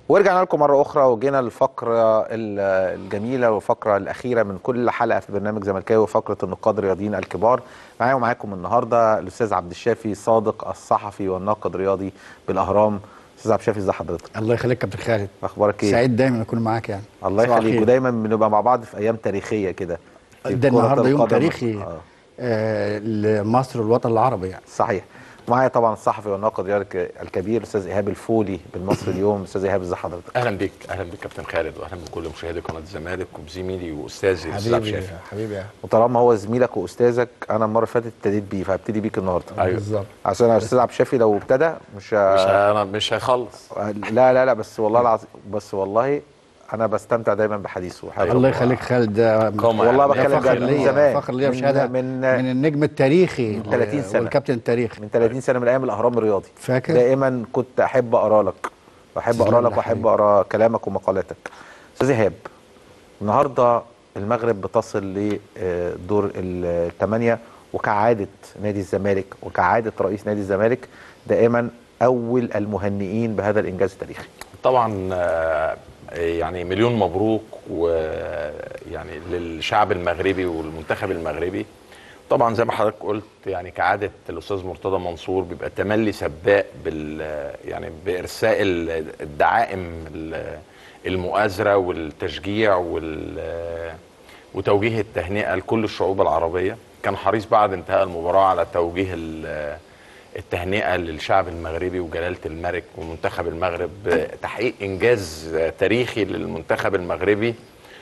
ورجعنا لكم مرة أخرى وجينا الفقرة الجميلة والفقرة الأخيرة من كل حلقة في برنامج زملكاوي، فقرة النقاد الرياضيين الكبار. معايا ومعاكم النهاردة الأستاذ عبد الشافي صادق، الصحفي والناقد الرياضي بالأهرام. أستاذ عبد الشافي، ازي حضرتك؟ الله يخليك كابتن خالد. أخبارك إيه؟ سعيد دايما أكون معاك يعني. الله يخليك، ودايما بنبقى مع بعض في أيام تاريخية كده في ده كرة النهارده يوم القدم. تاريخي لمصر والوطن العربي يعني. صحيح. معايا طبعا الصحفي والناقد الرياضي الكبير الاستاذ ايهاب الفولي بالمصري اليوم. استاذ ايهاب، ازي حضرتك؟ اهلا بك كابتن خالد، واهلا بكل مشاهدي قناه الزمالك وبزميلي واستاذي الاستاذ عبد الشافي. حبيبي. وطالما هو زميلك واستاذك، انا المره اللي فاتت ابتديت بيه فهبتدي بيك النهارده. أيوة. بالظبط. عشان الاستاذ عبد الشافي لو ابتدى مش هيخلص. لا بس والله العظيم، بس والله انا بستمتع دايما بحديثه. الله يخليك خالد. ده والله بتكلم فخر من ليا، زمان، فخر ليا بشهاده من النجم التاريخي من 30 سنه والكابتن التاريخي من 30 سنه من ايام الاهرام الرياضي. فاكر؟ دائما كنت احب اقرا لك واحب اقرا كلامك ومقالاتك. استاذ ايهاب، النهارده المغرب بتصل لدور الثمانيه، وكعاده نادي الزمالك وكعاده رئيس نادي الزمالك دائما اول المهنئين بهذا الانجاز التاريخي. طبعا يعني مليون مبروك، ويعني للشعب المغربي والمنتخب المغربي. طبعا زي ما حضرتك قلت، يعني كعاده الاستاذ مرتضى منصور بيبقى تملي سباق يعني بارساء الدعائم المؤازره والتشجيع وتوجيه التهنئه لكل الشعوب العربيه. كان حريص بعد انتهاء المباراه على توجيه التهنئه للشعب المغربي وجلاله الملك ومنتخب المغرب بتحقيق انجاز تاريخي للمنتخب المغربي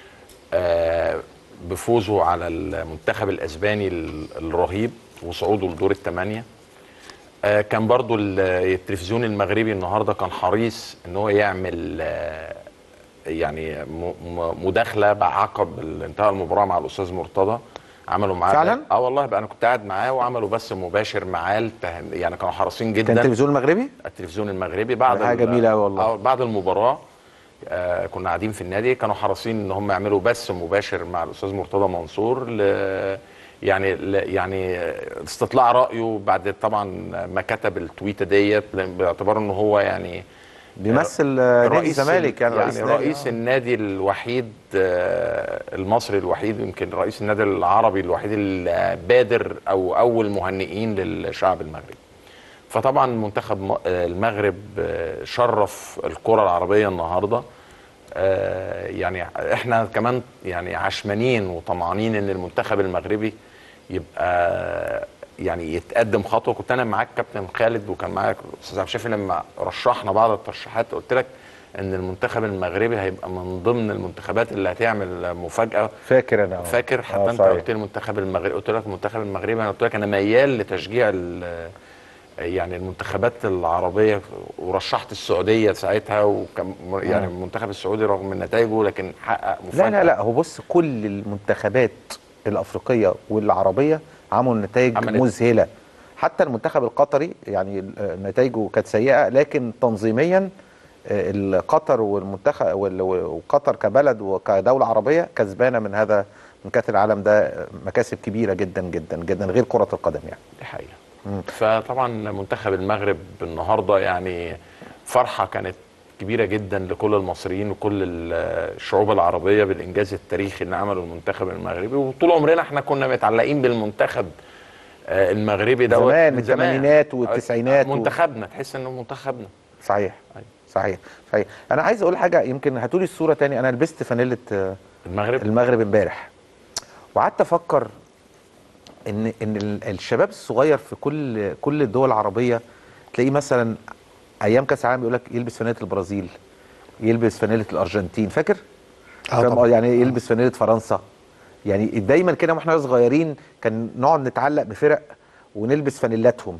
بفوزه على المنتخب الاسباني الرهيب وصعوده لدور الثمانيه. كان برضو التلفزيون المغربي النهارده كان حريص ان هو يعمل يعني مداخله بعقب انتهاء المباراه مع الاستاذ مرتضى. عملوا معاه فعلا؟ والله بقى انا كنت قاعد معاه وعملوا بث مباشر معاه يعني كانوا حريصين جدا. كان التلفزيون المغربي؟ التلفزيون المغربي بعد حاجه جميله قوي والله. بعد المباراه كنا قاعدين في النادي، كانوا حريصين ان هم يعملوا بث مباشر مع الاستاذ مرتضى منصور يعني استطلاع رايه بعد طبعا ما كتب التويته ديت، باعتبار ان هو يعني بيمثل نادي الزمالك، يعني رئيس النادي الوحيد المصري الوحيد، يمكن رئيس النادي العربي الوحيد البادر او اول مهنئين للشعب المغربي. فطبعا منتخب المغرب شرف الكرة العربية النهارده. يعني احنا كمان يعني عشمانين وطمعانين ان المنتخب المغربي يبقى يعني يتقدم خطوه. كنت انا معاك كابتن خالد وكان معاك استاذ عبد الشافي لما رشحنا بعض الترشيحات، قلت لك ان المنتخب المغربي هيبقى من ضمن المنتخبات اللي هتعمل مفاجاه. فاكر انا فاكر حتى انت قلت لي المنتخب المغربي، قلت لك المنتخب المغربي، انا قلت لك انا ميال لتشجيع يعني المنتخبات العربيه، ورشحت السعوديه ساعتها يعني المنتخب السعودي رغم من نتائجه لكن حقق مفاجاه. لا هو بص، كل المنتخبات الافريقيه والعربيه عملوا نتائج مذهله. حتى المنتخب القطري يعني نتائجه كانت سيئه، لكن تنظيميا القطر والمنتخب وقطر كبلد وكدوله عربيه كسبانه من هذا، من كاس العالم ده مكاسب كبيره جدا جدا جدا غير كره القدم يعني. دي حقيقه. فطبعا منتخب المغرب النهارده يعني فرحه كانت كبيره جدا لكل المصريين وكل الشعوب العربيه بالانجاز التاريخي اللي عمله المنتخب المغربي. وطول عمرنا احنا كنا متعلقين بالمنتخب المغربي ده زمان، من الثمانينات والتسعينات، منتخبنا تحس انه منتخبنا. صحيح. أيوة. صحيح. انا عايز اقول حاجه، يمكن هاتولي الصوره تاني. انا لبست فانيله المغرب امبارح، وقعدت افكر ان الشباب الصغير في كل الدول العربيه تلاقيه مثلا ايام كاس العالم يقول لك يلبس فانيله البرازيل، يلبس فانيله الارجنتين، فاكر؟ يعني يلبس فانيله فرنسا. يعني دايما كده واحنا صغيرين كان نقعد نتعلق بفرق ونلبس فانيلاتهم.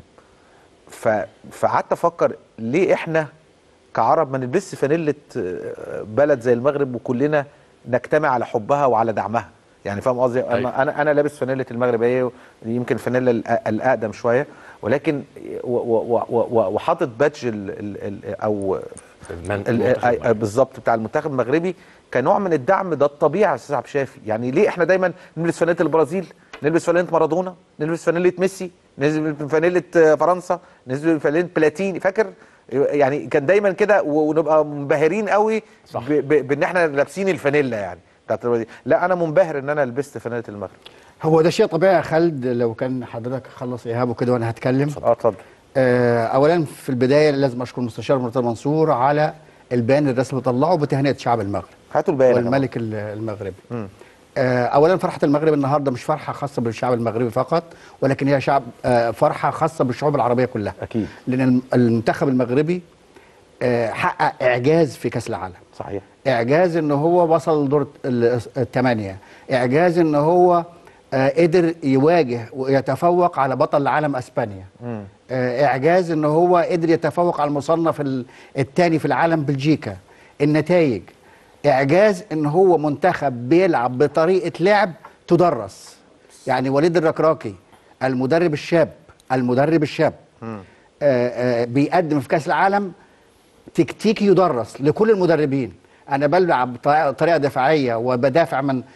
فقعدت افكر ليه احنا كعرب ما نلبسش فانيله بلد زي المغرب وكلنا نجتمع على حبها وعلى دعمها؟ يعني فاهم قصدي؟ انا لابس فانيله المغرب، هي يمكن الفانيله الاقدم شويه، ولكن وحاطط بادج او بالظبط بتاع المنتخب المغربي كنوع من الدعم. ده الطبيعي يا استاذ عبد الشافي. يعني ليه احنا دايما نلبس فانيله البرازيل، نلبس فانيله مارادونا، نلبس فانيله ميسي، نلبس فانيله فرنسا، نلبس فانيله بلاتيني؟ فاكر يعني كان دايما كده ونبقى منبهرين قوي صح. بان احنا لابسين الفانيلا يعني بتاعت دي. لا انا منبهر ان انا لبست فانيله المغرب. هو ده شيء طبيعي يا خالد. لو كان حضرتك خلص ايهابه كده وانا هتكلم. اتفضل. اولا في البدايه لازم اشكر المستشار مرتضى منصور على البيان الرسمي اللي طلعه بتهنئه شعب المغرب. هاتوا البيان والملك المغربي. اولا فرحه المغرب النهارده مش فرحه خاصه بالشعب المغربي فقط، ولكن هي فرحه خاصه بالشعوب العربيه كلها. اكيد. لان المنتخب المغربي حقق اعجاز في كاس العالم. صحيح. اعجاز ان هو وصل لدور الثمانيه، اعجاز ان هو قدر يواجه ويتفوق على بطل العالم اسبانيا. اعجاز ان هو قدر يتفوق على المصنف الثاني في العالم بلجيكا. النتائج اعجاز ان هو منتخب بيلعب بطريقه لعب تدرس. يعني وليد الركراكي المدرب الشاب بيقدم في كاس العالم تكتيكي يدرس لكل المدربين. انا بلعب طريقه دفاعيه وبدافع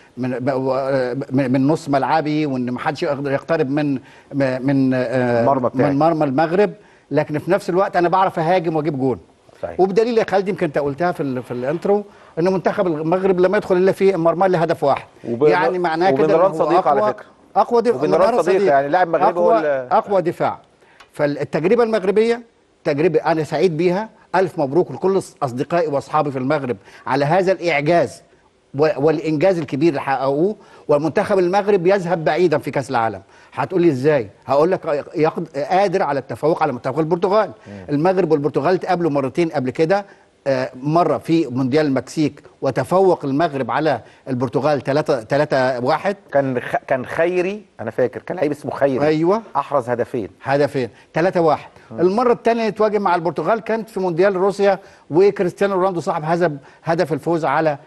من نص ملعبي، وان ما حدش يقدر يقترب من مرمى المغرب، لكن في نفس الوقت انا بعرف اهاجم واجيب جون. صحيح. وبدليل يا خالد يمكن انت قلتها في الانترو ان منتخب المغرب لما يدخل الا في مرمى لهدف واحد. يعني معناه كده وبنران صديق على فكره. اقوى وبنران صديق يعني لاعب مغربي هو اقوى دفاع. فالتجربه المغربيه تجربه انا سعيد بيها. الف مبروك لكل اصدقائي واصحابي في المغرب على هذا الاعجاز والانجاز الكبير اللي حققوه. والمنتخب المغرب يذهب بعيدا في كاس العالم. هتقول لي ازاي؟ هقول لك قادر على التفوق على منتخب البرتغال. المغرب والبرتغال اتقابلوا مرتين قبل كده، مره في مونديال المكسيك وتفوق المغرب على البرتغال 3-1. كان خيري، انا فاكر كان لعيب اسمه خيري. ايوه احرز هدفين 3-1. المره الثانيه تواجه مع البرتغال كانت في مونديال روسيا، وكريستيانو رونالدو صاحب هدف الفوز على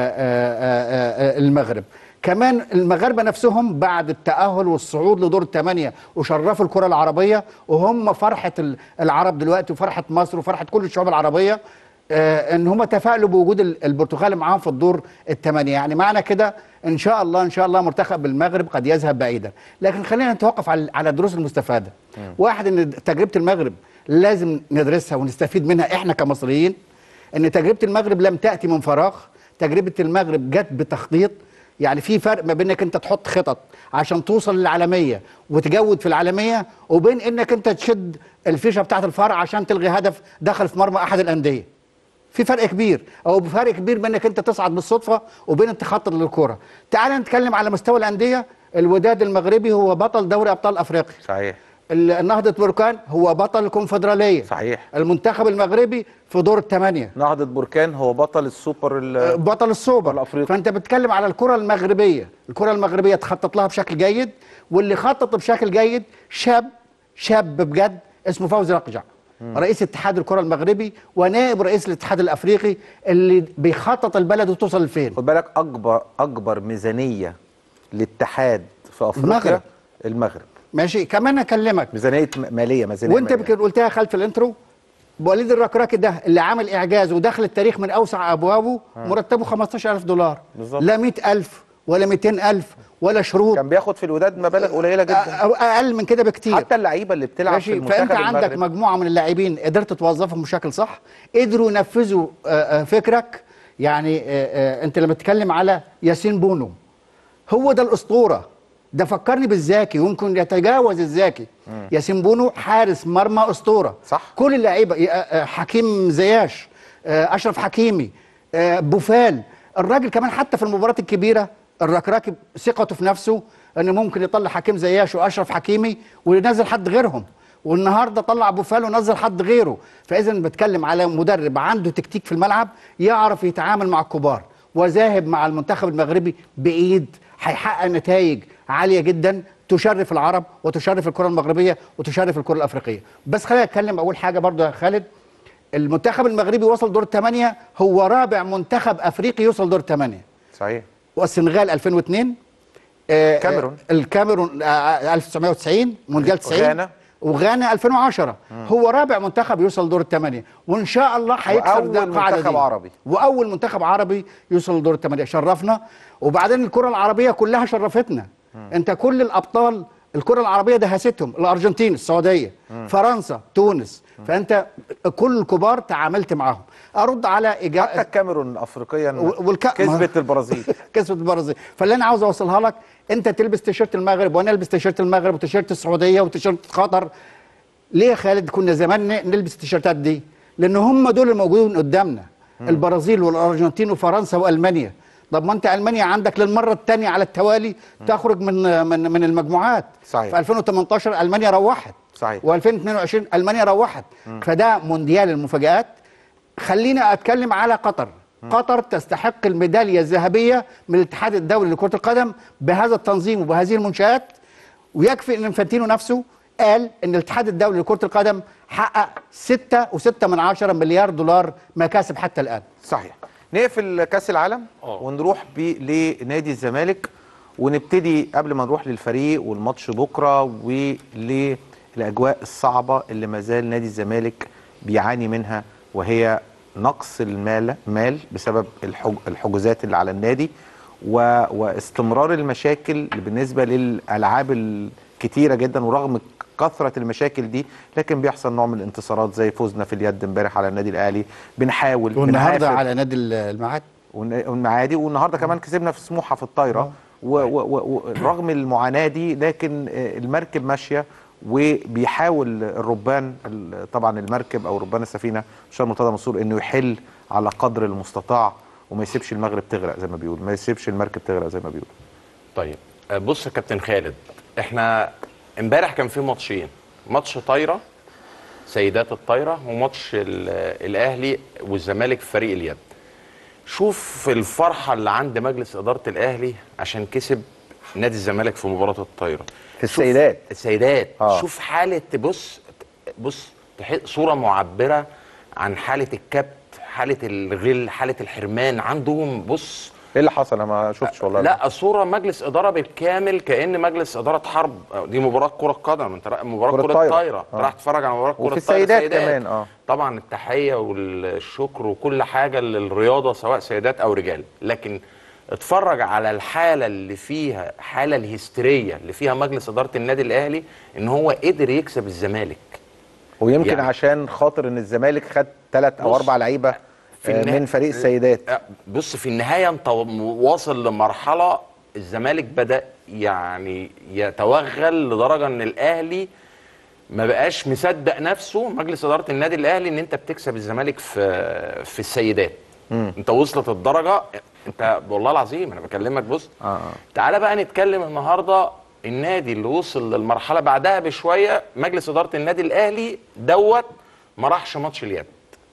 المغرب. كمان المغاربه نفسهم بعد التاهل والصعود لدور الثمانيه وشرفوا الكره العربيه، وهم فرحه العرب دلوقتي وفرحه مصر وفرحه كل الشعوب العربيه ان هم تفائلوا بوجود البرتغال معاهم في الدور الثمانيه. يعني معنى كده ان شاء الله منتخب المغرب قد يذهب بعيدا. لكن خلينا نتوقف على الدروس المستفاده. واحد، ان تجربه المغرب لازم ندرسها ونستفيد منها احنا كمصريين. ان تجربه المغرب لم تاتي من فراغ. تجربه المغرب جت بتخطيط. يعني في فرق ما بين انك انت تحط خطط عشان توصل للعالميه وتجود في العالميه، وبين انك انت تشد الفيشه بتاعت الفرع عشان تلغي هدف دخل في مرمى احد الانديه. في فرق كبير، او فرق كبير بين انك انت تصعد بالصدفه وبين انك تخطط للكره. تعال نتكلم على مستوى الانديه. الوداد المغربي هو بطل دوري ابطال افريقيا. صحيح. نهضة بركان هو بطل الكونفدرالية. صحيح. المنتخب المغربي في دور الثمانية. نهضة بركان هو بطل السوبر الافريقي. فانت بتتكلم على الكرة المغربية. الكرة المغربية تخطط لها بشكل جيد، واللي خطط بشكل جيد شاب بجد اسمه فوزي رقجع، رئيس اتحاد الكرة المغربي ونائب رئيس الاتحاد الافريقي، اللي بيخطط البلد وتوصل لفين. خد بالك اكبر ميزانية للاتحاد في افريقيا المغرب. ماشي. كمان اكلمك ميزانيه ماليه وانت يمكن قلتها خلف الانترو. وليد الركراكي ده اللي عامل اعجاز ودخل التاريخ من اوسع ابوابه، مرتبه $15,000 بالظبط. لا 100,000 ولا 200,000 ولا شروط. كان بياخد في الوداد مبالغ قليله جدا، اقل من كده بكتير. حتى اللعيبه اللي بتلعب في المنتخب فانت عندك مجموعه من اللاعبين قدرت توظفهم بشكل صح، قدروا ينفذوا فكرك. يعني انت لما تتكلم على ياسين بونو، هو ده الاسطوره. ده فكرني بالزاكي ويمكن يتجاوز الزاكي. ياسين بونو حارس مرمى اسطوره صح. كل اللعيبه، حكيم زياش، اشرف حكيمي، بوفال. الراجل كمان حتى في المباريات الكبيره الركراكي ثقته في نفسه ان ممكن يطلع حكيم زياش واشرف حكيمي وينزل حد غيرهم، والنهارده طلع بوفال ونزل حد غيره. فاذا بتكلم على مدرب عنده تكتيك في الملعب، يعرف يتعامل مع الكبار، وذاهب مع المنتخب المغربي بايد هيحقق نتائج عاليه جدا تشرف العرب وتشرف الكره المغربيه وتشرف الكره الافريقيه. بس خلينا نتكلم اول حاجه برضو يا خالد. المنتخب المغربي وصل دور الثمانيه، هو رابع منتخب افريقي يوصل دور الثمانيه. صحيح. والسنغال 2002، الكاميرون 1990، مونديال 90، وغانا 2010. هو رابع منتخب يوصل دور الثمانيه، وان شاء الله هيكسر القاعده دي. واول منتخب عربي يوصل لدور الثمانيه. شرفنا. وبعدين الكره العربيه كلها شرفتنا. انت كل الابطال الكره العربيه دهستهم، الارجنتين، السعوديه، فرنسا، تونس، فانت كل الكبار تعاملت معاهم. ارد على حتى الكاميرون افريقيا كسبت البرازيل. كسبت البرازيل. فاللي انا عاوز اوصلها لك، انت تلبس تيشيرت المغرب وانا البس تيشيرت المغرب وتيشيرت السعوديه وتيشيرت قطر. ليه يا خالد كنا زمان نلبس التيشيرتات دي؟ لان هم دول الموجودين قدامنا، البرازيل والارجنتين وفرنسا والمانيا. طب ما انت المانيا عندك للمره الثانيه على التوالي تخرج من المجموعات. صحيح. في 2018 المانيا روحت. صحيح. و2022 المانيا روحت. فده مونديال المفاجآت. خلينا اتكلم على قطر. قطر تستحق الميداليه الذهبيه من الاتحاد الدولي لكره القدم بهذا التنظيم وبهذه المنشآت. ويكفي ان انفانتينو نفسه قال ان الاتحاد الدولي لكره القدم حقق 6.6 مليار دولار مكاسب حتى الان. صحيح. نقفل كاس العالم ونروح لنادي الزمالك، ونبتدي قبل ما نروح للفريق والماتش بكره وللاجواء الصعبه اللي ما زال نادي الزمالك بيعاني منها، وهي نقص المال بسبب الحجوزات اللي على النادي واستمرار المشاكل بالنسبه للالعاب الكتيره جدا. ورغم كثره المشاكل دي لكن بيحصل نوع من الانتصارات، زي فوزنا في اليد امبارح على النادي الاهلي. بنحاول والنهارده على نادي المعادي والمعادي، والنهارده كمان كسبنا في سموحه في الطايره. ورغم المعاناه دي لكن المركب ماشيه، وبيحاول الربان طبعا المركب او ربان السفينه مستشار مرتضى منصور انه يحل على قدر المستطاع وما يسيبش المغرب تغرق زي ما بيقول، ما يسيبش المركب تغرق زي ما بيقول. طيب بص يا كابتن خالد، احنا امبارح كان في ماتشين، ماتش طايره سيدات الطايره وماتش الاهلي والزمالك في فريق اليد. شوف الفرحه اللي عند مجلس اداره الاهلي عشان كسب نادي الزمالك في مباراه الطايره في السيدات. شوف حاله، بص صوره معبره عن حاله الكبت، حاله الغل، حاله الحرمان عندهم. بص ايه اللي حصل؟ انا ما شفتش والله. لا صوره مجلس اداره بالكامل، كأن مجلس اداره حرب. دي مباراه كره قدم، انت مباراه كره طايره راح تتفرج على مباراه كره وفي السيدات كمان. طبعا التحيه والشكر وكل حاجه للرياضه سواء سيدات او رجال، لكن اتفرج على الحاله اللي فيها، حاله الهستيريه اللي فيها مجلس اداره النادي الاهلي ان هو قدر يكسب الزمالك. ويمكن يعني عشان خاطر ان الزمالك خد 3 أو 4 لعيبه من فريق السيدات. بص في النهايه انت واصل لمرحله الزمالك بدأ يعني يتوغل لدرجه ان الاهلي ما بقاش مصدق نفسه، مجلس اداره النادي الاهلي، ان انت بتكسب الزمالك في السيدات. انت وصلت الدرجه، انت والله العظيم انا بكلمك. بص تعالى بقى نتكلم النهارده. النادي اللي وصل للمرحله بعدها بشويه مجلس اداره النادي الاهلي ما راحش ماتش اليد.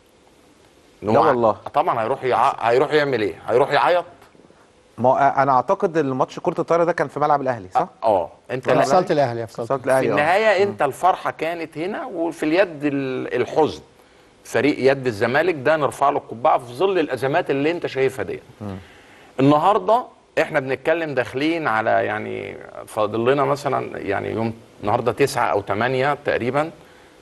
لا والله. طبعا هيروح يعمل ايه؟ هيروح يعيط. ما انا اعتقد الماتش كره الطايره ده كان في ملعب الاهلي صح؟ انت فصلت الاهلي في النهايه انت الفرحه كانت هنا، وفي اليد الحزن. فريق يد الزمالك ده نرفع له القبعه في ظل الازمات اللي انت شايفها دي. النهارده احنا بنتكلم داخلين على يعني فاضل لنا مثلا يعني يوم النهارده 9 أو 8 تقريبا،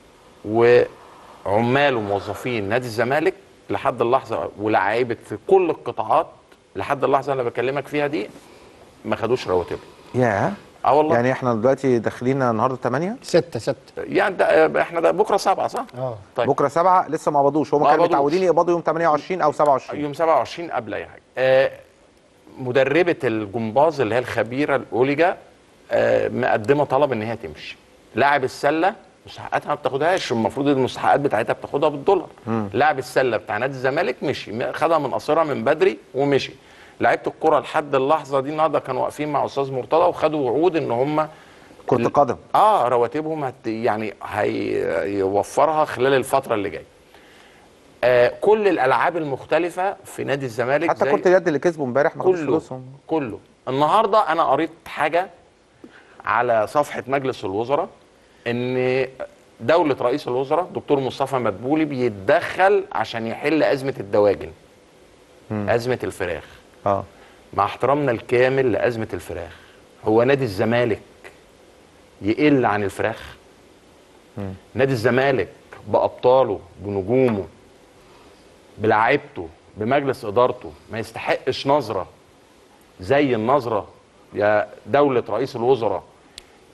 وعمال وموظفين نادي الزمالك لحد اللحظه ولاعيبه في كل القطاعات لحد اللحظه اللي بكلمك فيها دي ما خدوش رواتبهم. ياه. والله. يعني احنا دلوقتي داخلين النهارده 8 6 يعني ده احنا ده بكره 7 صح؟ طيب بكره 7 لسه ما قبضوش. هم كانوا متعودين يقبضوا يوم 28 او 27. يوم 27 قبل اي حاجه. مدربه الجمباز اللي هي الخبيره الاوليجا مقدمه طلب ان هي تمشي. لاعب السله مستحقاتها ما بتاخدهاش، المفروض المستحقات بتاعتها بتاخدها بالدولار. لاعب السله بتاع نادي الزمالك مشي، خدها من قصيرها من بدري ومشي. لعيبه الكره لحد اللحظه دي النهارده كانوا واقفين مع استاذ مرتضى وخدوا وعود ان هم كره قدم رواتبهم يعني هيوفرها خلال الفتره اللي جايه. كل الالعاب المختلفه في نادي الزمالك حتى كره اليد اللي كسبوا امبارح ما خدوش فلوسهم كله. النهارده انا قريت حاجه على صفحه مجلس الوزراء ان دوله رئيس الوزراء دكتور مصطفى مدبولي بيتدخل عشان يحل ازمه الدواجن. ازمه الفراخ. مع احترامنا الكامل لازمه الفراخ، هو نادي الزمالك يقل عن الفراخ؟ نادي الزمالك بابطاله بنجومه بلاعيبته بمجلس ادارته ما يستحقش نظره زي النظره يا دوله رئيس الوزراء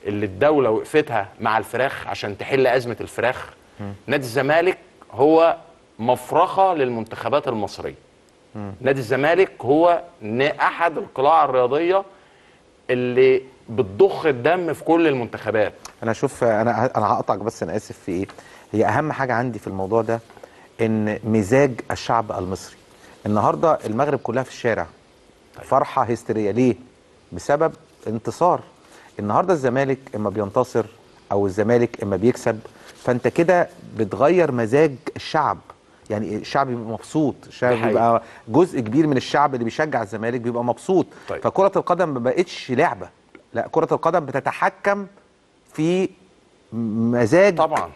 اللي الدوله وقفتها مع الفراخ عشان تحل ازمه الفراخ. نادي الزمالك هو مفرخه للمنتخبات المصريه. نادي الزمالك هو احد القلاع الرياضيه اللي بتضخ الدم في كل المنتخبات. انا شوف، انا هقطعك بس، انا اسف في ايه. هي اهم حاجه عندي في الموضوع ده ان مزاج الشعب المصري. النهارده المغرب كلها في الشارع، فرحه هستيريه. ليه؟ بسبب انتصار. النهارده الزمالك اما بينتصر او الزمالك اما بيكسب، فانت كده بتغير مزاج الشعب. يعني الشعب بيبقى مبسوط، الشعب بيبقى جزء كبير من الشعب اللي بيشجع الزمالك بيبقى مبسوط. طيب. فكرة القدم ما بقتش لعبة، لا، كرة القدم بتتحكم في مزاج طبعا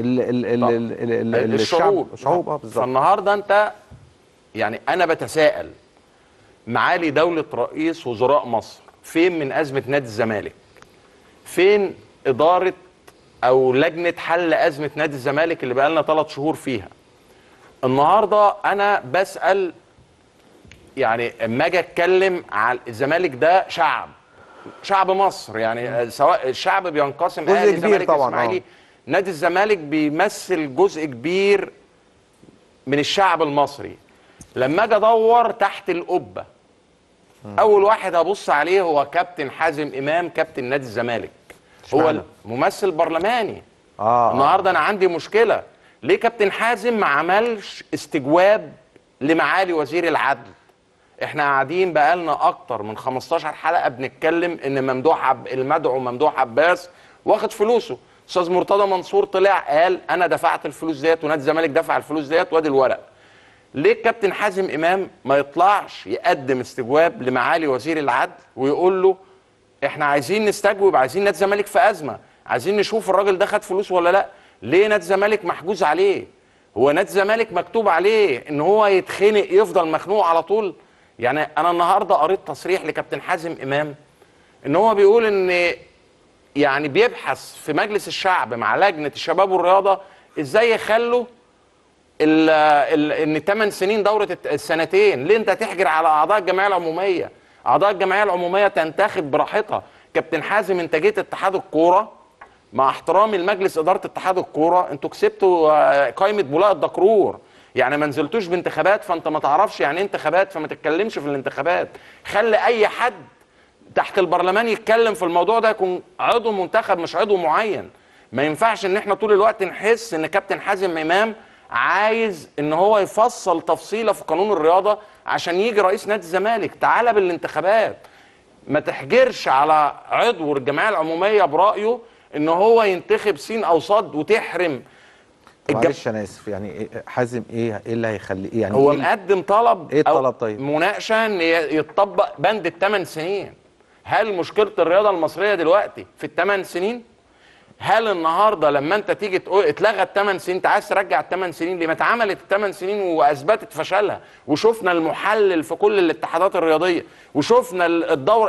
الشعوب. بالظبط. فالنهارده انت يعني انا بتساءل معالي دولة رئيس وزراء مصر، فين من أزمة نادي الزمالك؟ فين إدارة أو لجنة حل أزمة نادي الزمالك اللي بقالنا 3 شهور فيها؟ النهارده أنا بسأل، يعني اما اجي اتكلم على الزمالك ده شعب مصر، يعني سواء الشعب بينقسم جزء كبير الزمالك طبعا. الاسماعيلي، نادي الزمالك بيمثل جزء كبير من الشعب المصري. لما اجي ادور تحت القبه، اول واحد هبص عليه هو كابتن حازم امام، كابتن نادي الزمالك. هو الممثل البرلماني. النهارده انا عندي مشكله، ليه كابتن حازم ما عملش استجواب لمعالي وزير العدل؟ احنا قاعدين بقالنا اكتر من 15 حلقه بنتكلم ان المدعو ممدوح عباس واخد فلوسه. استاذ مرتضى منصور طلع قال انا دفعت الفلوس ديت ونادي الزمالك دفع الفلوس ديت وادي الورق. ليه الكابتن حازم امام ما يطلعش يقدم استجواب لمعالي وزير العدل ويقول له احنا عايزين نستجوب، عايزين نادي الزمالك في ازمه، عايزين نشوف الراجل ده خد فلوس ولا لا؟ ليه نادي الزمالك محجوز عليه؟ هو نادي الزمالك مكتوب عليه ان هو يتخنق يفضل مخنوق على طول؟ يعني انا النهارده قريت تصريح لكابتن حازم امام ان هو بيقول ان يعني بيبحث في مجلس الشعب مع لجنه الشباب والرياضه ازاي يخلوا ان 8 سنين دوره السنتين. ليه انت تحجر على اعضاء الجمعيه العموميه؟ اعضاء الجمعيه العموميه تنتخب براحتها. كابتن حازم انت جيت اتحاد الكوره، مع احترامي لمجلس اداره اتحاد الكوره، انتوا كسبتوا قائمه بولاء الدكرور، يعني ما نزلتوش بانتخابات، فانت ما تعرفش يعني ايه انتخابات، فما تتكلمش في الانتخابات. خلي اي حد تحت البرلمان يتكلم في الموضوع ده يكون عضو منتخب مش عضو معين. ما ينفعش ان احنا طول الوقت نحس ان كابتن حازم امام عايز ان هو يفصل تفصيله في قانون الرياضه عشان يجي رئيس نادي الزمالك. تعالى بالانتخابات، ما تحجرش على عضو الجمعيه العموميه برايه ان هو ينتخب سين او صاد وتحرم. معلش انا اسف، يعني حازم ايه اللي هيخليه يعني هو مقدم طلب، ايه الطلب؟ طيب مناقشه ان يتطبق بند ال8 سنين. هل مشكله الرياضه المصريه دلوقتي في ال8 سنين؟ هل النهارده لما انت تيجي تقول اتلغى ال8 سنين، انت عايز ترجع ال8 سنين ليه؟ ما اتعملت ال8 سنين واثبتت فشلها، وشفنا المحلل في كل الاتحادات الرياضيه، وشفنا الدور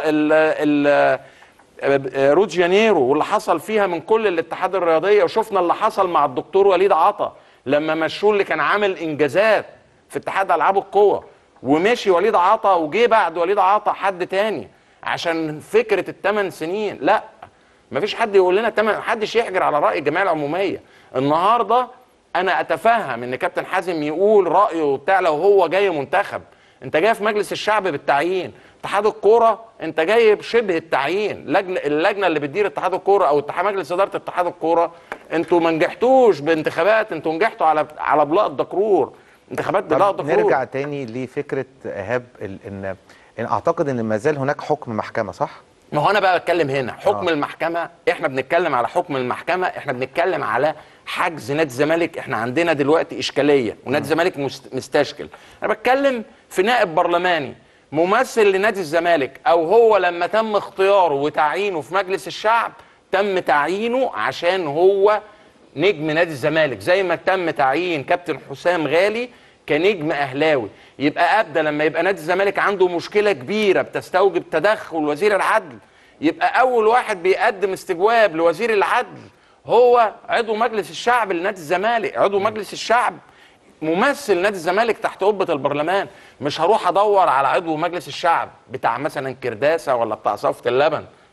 رود جانيرو واللي حصل فيها من كل الاتحاد الرياضيه، وشفنا اللي حصل مع الدكتور وليد عطا لما مشوه اللي كان عامل انجازات في اتحاد العاب القوه، ومشي وليد عطا وجه بعد وليد عطا حد تاني عشان فكره ال8 سنين. لا، مفيش حد يقول لنا محدش يحجر على راي الجمعيه العموميه. النهارده انا اتفهم ان كابتن حازم يقول رايه وبتاع لو هو جاي منتخب، انت جاي في مجلس الشعب بالتعيين. اتحاد الكوره انت جاي بشبه التعيين، اللجنه اللي بتدير اتحاد الكوره او مجلس اداره اتحاد الكوره، انتوا ما نجحتوش بانتخابات، انتوا نجحتوا على بلاء الدكرور، انتخابات بلاء الدكرور. نرجع تاني لفكره ايهاب، ان اعتقد ان ما زال هناك حكم محكمه، صح؟ ما هو انا بقى بتكلم هنا حكم المحكمه. احنا بنتكلم على حكم المحكمه، احنا بنتكلم على حجز نادي الزمالك. احنا عندنا دلوقتي اشكاليه ونادي الزمالك مستشكل. انا بتكلم في نائب برلماني ممثل لنادي الزمالك، او هو لما تم اختياره وتعيينه في مجلس الشعب تم تعيينه عشان هو نجم نادي الزمالك، زي ما تم تعيين كابتن حسام غالي كنجم اهلاوي. يبقى ابدا لما يبقى نادي الزمالك عنده مشكله كبيره بتستوجب تدخل وزير العدل، يبقى اول واحد بيقدم استجواب لوزير العدل هو عضو مجلس الشعب لنادي الزمالك. عضو مجلس الشعب ممثل نادي الزمالك تحت قبه البرلمان. مش هروح ادور على عضو مجلس الشعب بتاع مثلا كرداسه ولا بتاع صفة اللبن،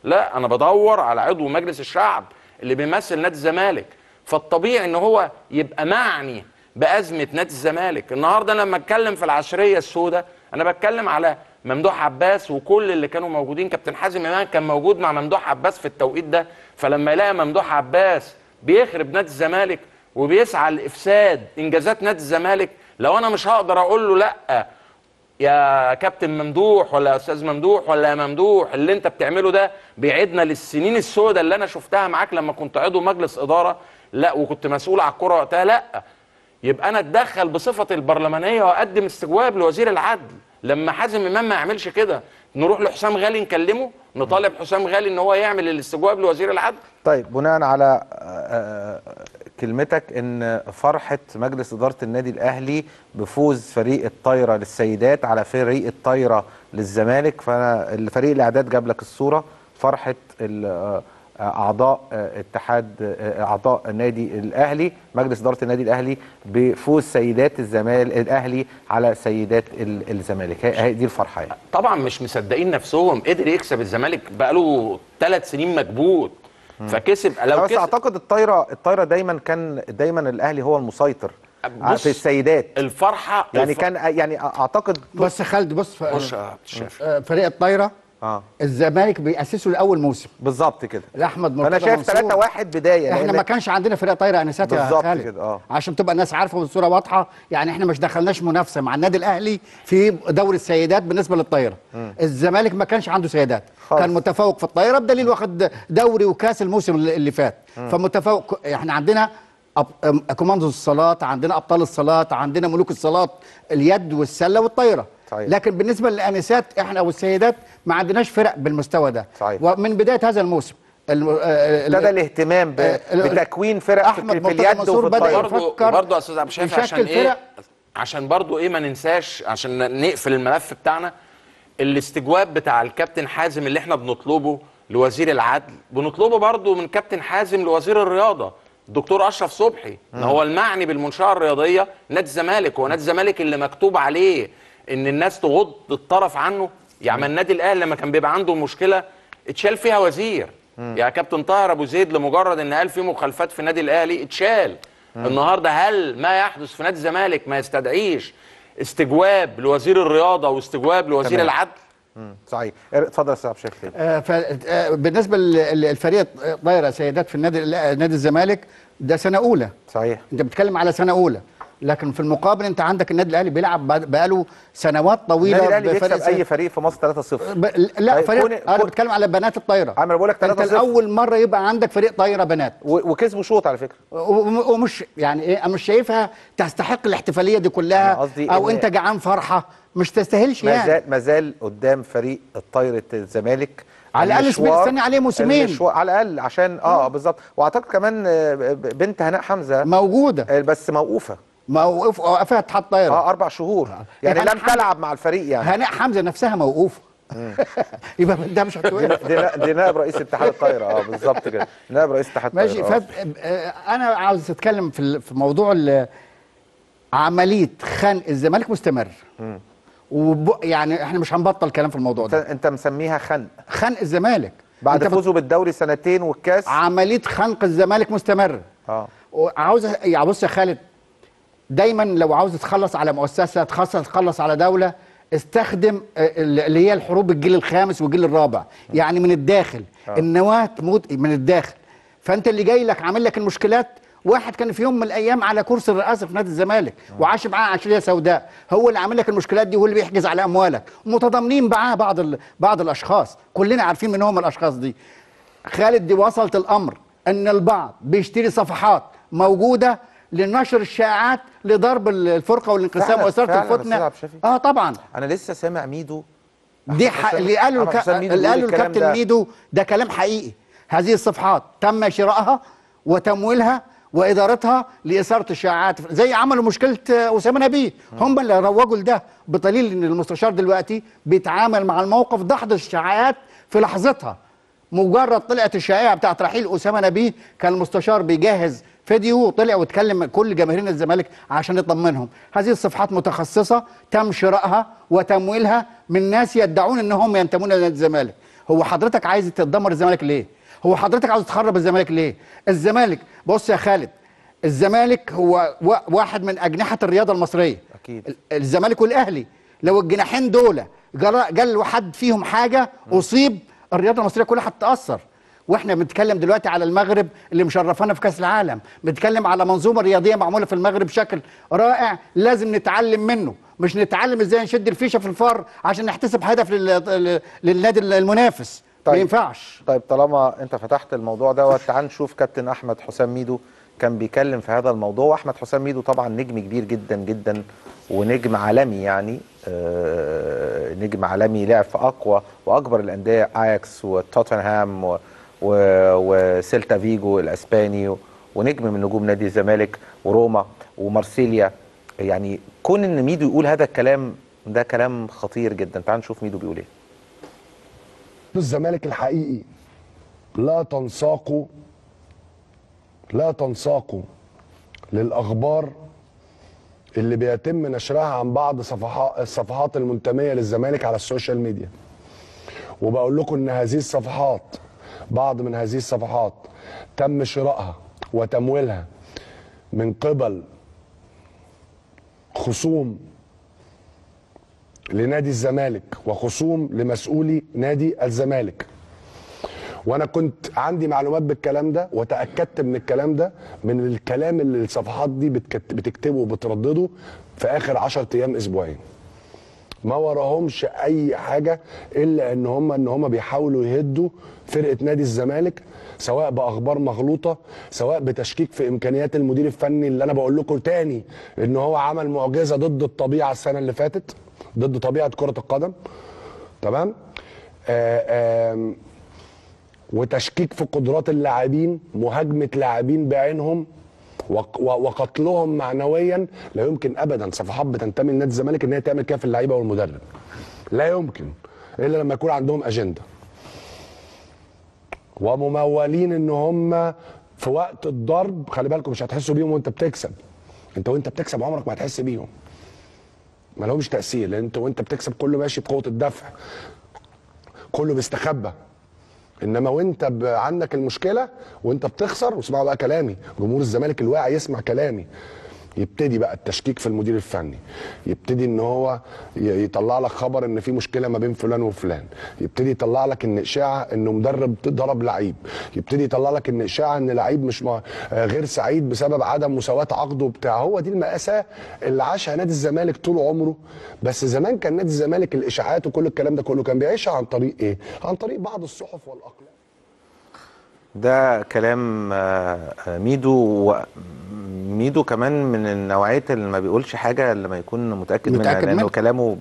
لا، انا بدور على عضو مجلس الشعب اللي بيمثل نادي الزمالك، فالطبيعي ان هو يبقى معني بازمه نادي الزمالك. النهارده انا لما اتكلم في العشريه السوداء انا بتكلم على ممدوح عباس وكل اللي كانوا موجودين. كابتن حازم امام كان موجود مع ممدوح عباس في التوقيت ده، فلما يلاقي ممدوح عباس بيخرب نادي الزمالك وبيسعى لافساد انجازات نادي الزمالك، لو انا مش هقدر اقول له لا يا كابتن ممدوح ولا يا استاذ ممدوح ولا يا ممدوح، اللي انت بتعمله ده بيعيدنا للسنين السوداء اللي انا شفتها معاك لما كنت عضو مجلس اداره، لا وكنت مسؤول على الكره وقتها، لا يبقى انا اتدخل بصفتي البرلمانيه واقدم استجواب لوزير العدل. لما حازم امام ما يعملش كده نروح لحسام غالي نكلمه، نطالب حسام غالي ان هو يعمل الاستجواب لوزير العدل. طيب بناء على كلمتك ان فرحه مجلس اداره النادي الاهلي بفوز فريق الطايره للسيدات على فريق الطايره للزمالك، فانا الفريق الاعداد جاب لك الصوره، فرحه اعضاء اعضاء النادي الاهلي، مجلس اداره النادي الاهلي بفوز سيدات الاهلي على سيدات الزمالك، هي دي الفرحه يعني. طبعا مش مصدقين نفسهم، قدر يكسب الزمالك بقاله 3 سنين مكبوت فكسب. لو بس اعتقد الطايره دايما الاهلي هو المسيطر في السيدات. الفرحه يعني كان يعني اعتقد. بس خالد بص فريق الطايره الزمالك بيأسسه لاول موسم بالظبط كده، لاحمد مرتضى. انا شايف 3-1 بدايه. احنا ما كانش عندنا فريق طايره انسات يا خالد كده. عشان تبقى الناس عارفه والصوره واضحه، يعني احنا مش دخلناش منافسه مع النادي الاهلي في دوري السيدات بالنسبه للطايره. الزمالك ما كانش عنده سيدات خالص. كان متفوق في الطايره بدليل واخد دوري وكاس الموسم اللي فات. فمتفوق. احنا عندنا كوماندو الصالات، عندنا ابطال الصالات، عندنا ملوك الصالات، اليد والسله والطايره. صحيح. لكن بالنسبه للانسات احنا والسيدات ما عندناش فرق بالمستوى ده. صحيح. ومن بدايه هذا الموسم ابتدى الاهتمام بتكوين فرق في اليد وفي الطايره. برضه يا استاذ عبد الشافي عشان ايه؟ عشان برضه ايه ما ننساش، عشان نقفل الملف بتاعنا، الاستجواب بتاع الكابتن حازم اللي احنا بنطلبه لوزير العدل بنطلبه برضه من كابتن حازم لوزير الرياضه الدكتور اشرف صبحي، ان هو المعني بالمنشاه الرياضيه نادي الزمالك. هو نادي الزمالك اللي مكتوب عليه ان الناس تغض الطرف عنه. يعني النادي الاهلي لما كان بيبقى عنده مشكله اتشال فيها وزير. يا كابتن طاهر ابو زيد لمجرد ان قال في مخالفات في النادي الاهلي اتشال. النهارده هل ما يحدث في نادي الزمالك ما يستدعيش استجواب لوزير الرياضه واستجواب لوزير العدل؟ صحيح. اتفضل يا استاذ عبد الشافي. بالنسبه للفريق طايره سيدات في نادي الزمالك ده سنه اولى. صحيح. انت بتتكلم على سنه اولى، لكن في المقابل انت عندك النادي الاهلي بيلعب بقاله سنوات طويله. النادي الاهلي بيكسب اي فريق في مصر 3-0. لا فريق انا بتكلم على بنات الطايره. انا بقول لك 3-0. انت اول مره يبقى عندك فريق طايره بنات وكسبوا شوط على فكره. ومش يعني ايه، انا مش شايفها تستحق الاحتفاليه دي كلها، او انت جعان فرحه مش تستاهلش يعني. ما زال قدام فريق الطايره الزمالك على الاقل استني عليه موسمين على الاقل عشان بالظبط. واعتقد كمان بنت هناء حمزه موجوده بس موقوفه وقفها اتحاد طايره 4 شهور يعني لم تلعب مع الفريق. يعني هناء حمزه نفسها موقوفه يبقى ده مش هتوقف. دي نائب رئيس اتحاد الطايره. بالظبط كده، نائب رئيس اتحاد الطايره. ماشي. انا عاوز اتكلم في موضوع عمليه خنق الزمالك مستمر. يعني احنا مش هنبطل كلام في الموضوع ده. انت مسميها خنق الزمالك بعد فوزه بالدوري سنتين والكاس. عمليه خنق الزمالك مستمر. وعاوز يعني بص يا خالد، دايما لو عاوز تخلص على مؤسسه، تخلص على دوله، استخدم اللي هي الحروب الجيل الخامس والجيل الرابع. يعني من الداخل. النواه تموت من الداخل. فانت اللي جاي لك عامل لك المشكلات. واحد كان في يوم من الايام على كرسي الرئاسه في نادي الزمالك وعاش معاه عشريه سوداء، هو اللي عامل لك المشكلات دي، هو اللي بيحجز على اموالك، ومتضامنين معاه بعض الاشخاص، كلنا عارفين من هم الاشخاص دي. خالد، دي وصلت الامر ان البعض بيشتري صفحات موجوده لنشر الشائعات لضرب الفرقه والانقسام واثاره الفتنه. طبعا انا لسه سامع ميدو دي اللي قاله الكابتن ميدو ده كلام حقيقي. هذه الصفحات تم شرائها وتمويلها وادارتها لاثاره الشائعات، زي عملوا مشكله اسامه نبيه. هم اللي روجوا لده، بدليل ان المستشار دلوقتي بيتعامل مع الموقف دحض الشائعات في لحظتها. مجرد طلعت الشائعه بتاعت رحيل اسامه نبيه كان المستشار بيجهز فيديو وطلع واتكلم كل جماهير الزمالك عشان يطمنهم. هذه الصفحات متخصصه تم شرائها وتمويلها من ناس يدعون انهم ينتمون لنادي الزمالك، هو حضرتك عايز تدمر الزمالك ليه؟ هو حضرتك عاوز تخرب الزمالك ليه؟ الزمالك بص يا خالد، الزمالك هو واحد من اجنحه الرياضه المصريه. اكيد. الزمالك والاهلي لو الجناحين دول جال حد فيهم حاجه اصيب، الرياضه المصريه كلها هتتاثر. واحنا بنتكلم دلوقتي على المغرب اللي مشرفانا في كاس العالم، بنتكلم على منظومه رياضيه معموله في المغرب بشكل رائع، لازم نتعلم منه، مش نتعلم ازاي نشد الفيشه في الفار عشان نحتسب هدف للنادي المنافس. طيب. ما ينفعش. طيب طالما انت فتحت الموضوع دوت، تعال نشوف كابتن احمد حسام ميدو كان بيتكلم في هذا الموضوع. واحمد حسام ميدو طبعا نجم كبير جدا جدا ونجم عالمي، يعني نجم عالمي، لعب في اقوى واكبر الانديه، اياكس وتوتنهام وسيلتا فيجو الاسباني، ونجم من نجوم نادي الزمالك وروما ومارسيليا. يعني كون ان ميدو يقول هذا الكلام ده كلام خطير جدا. تعال نشوف ميدو بيقول ايه. الزمالك الحقيقي لا تنساقوا للأخبار اللي بيتم نشرها عن بعض الصفحات المنتمية للزمالك على السوشيال ميديا. وبقول لكم ان هذه الصفحات، بعض من هذه الصفحات تم شرائها وتمويلها من قبل خصوم لنادي الزمالك وخصوم لمسؤولي نادي الزمالك. وانا كنت عندي معلومات بالكلام ده وتاكدت من الكلام ده من الكلام اللي الصفحات دي بتكتبه وبتردده في اخر 10 ايام اسبوعين. ما وراهمش اي حاجه الا ان هم بيحاولوا يهدوا فرقه نادي الزمالك، سواء باخبار مغلوطه، سواء بتشكيك في امكانيات المدير الفني اللي انا بقول لكم تاني ان هو عمل معجزه ضد الطبيعه السنه اللي فاتت، ضد طبيعه كره القدم. تمام؟ وتشكيك في قدرات اللاعبين، مهاجمه لاعبين بعينهم وقتلهم معنويا. لا يمكن ابدا صفحات بتنتمي لنادي الزمالك ان هي تعمل كده في اللعيبه والمدرب، لا يمكن الا لما يكون عندهم اجنده وممولين ان هم في وقت الضرب. خلي بالكم مش هتحسوا بيهم وانت بتكسب، وانت بتكسب عمرك ما هتحس بيهم، ما لهمش تاثير، لان انت وانت بتكسب كله ماشي بقوه الدفع، كله بيستخبى. انما وانت عندك المشكله وانت بتخسر، واسمعوا بقى كلامي، جمهور الزمالك الواعي يسمع كلامي، يبتدي بقى التشكيك في المدير الفني، يبتدي ان هو يطلع لك خبر ان في مشكله ما بين فلان وفلان، يبتدي يطلع لك ان اشاعه انه مدرب ضرب لعيب، يبتدي يطلع لك ان اشاعه ان لعيب مش غير سعيد بسبب عدم مساواه عقده بتاع. هو دي المأساة اللي عاشها نادي الزمالك طول عمره. بس زمان كان نادي الزمالك الاشاعات وكل الكلام ده كله كان بيعيشها عن طريق ايه؟ عن طريق بعض الصحف والاقلام. ده كلام ميدو. ميدو كمان من النوعيه اللي ما بيقولش حاجه الا لما يكون متاكد منها، لانه كلامه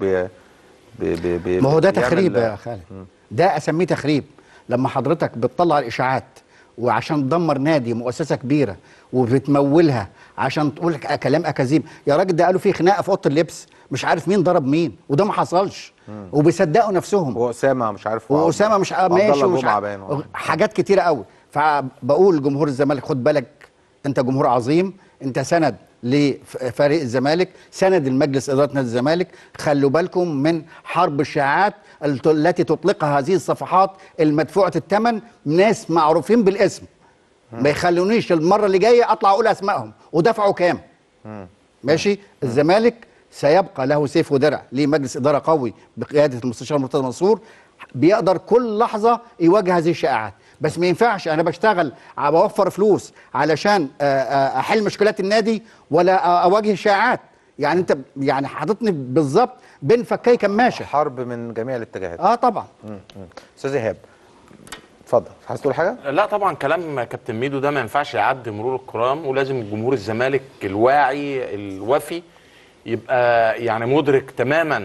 ما هو ده تخريب يا خالد، ده اسميه تخريب. لما حضرتك بتطلع الاشاعات وعشان تدمر نادي مؤسسه كبيره وبتمولها عشان تقول كلام اكاذيب. يا راجل ده قالوا في خناقه في اوضه اللبس مش عارف مين ضرب مين، وده ما حصلش، وبيصدقوا نفسهم. واسامه مش عارف، واسامه مش ماشي، ومش حاجات كتيره قوي. فبقول لجمهور الزمالك خد بالك، انت جمهور عظيم، انت سند لفريق الزمالك، سند المجلس اداره نادي الزمالك. خلوا بالكم من حرب الشائعات التي تطلقها هذه الصفحات المدفوعه الثمن، ناس معروفين بالاسم. ما يخلونيش المره اللي جايه اطلع اقول اسمائهم ودفعوا كام. ماشي. الزمالك سيبقى له سيف ودرع، ليه مجلس اداره قوي بقياده المستشار مرتضى منصور بيقدر كل لحظه يواجه هذه الشائعات. بس ما ينفعش انا بشتغل بوفر فلوس علشان احل مشكلات النادي ولا اواجه الشائعات. يعني انت يعني حاططني بالظبط بين فكي كماشه، حرب من جميع الاتجاهات. طبعا. استاذ ايهاب اتفضل، عايز تقول حاجه؟ لا طبعا كلام كابتن ميدو ده ما ينفعش يعدي مرور الكرام، ولازم جمهور الزمالك الواعي الوفي يبقى يعني مدرك تماما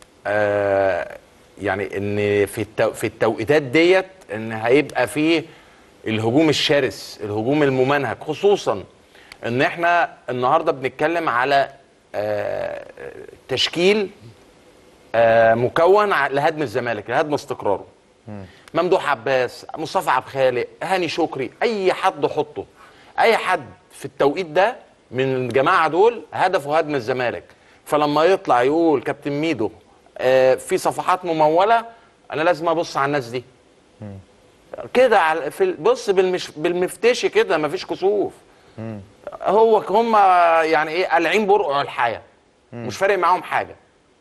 يعني ان في التوقيتات ديت ان هيبقى فيه الهجوم الشرس، الهجوم الممنهج، خصوصا ان احنا النهارده بنتكلم على تشكيل مكون لهدم الزمالك، لهدم استقراره. ممدوح عباس، مصطفى عبد الخالق، هاني شكري، اي حد حطه، اي حد في التوقيت ده من الجماعه دول هدفه هدم الزمالك. فلما يطلع يقول كابتن ميدو في صفحات مموله، انا لازم ابص على الناس دي، كده بص بالمفتشي كده مفيش كسوف. هم يعني ايه قالعين برقع الحياه، مش فارق معاهم حاجه.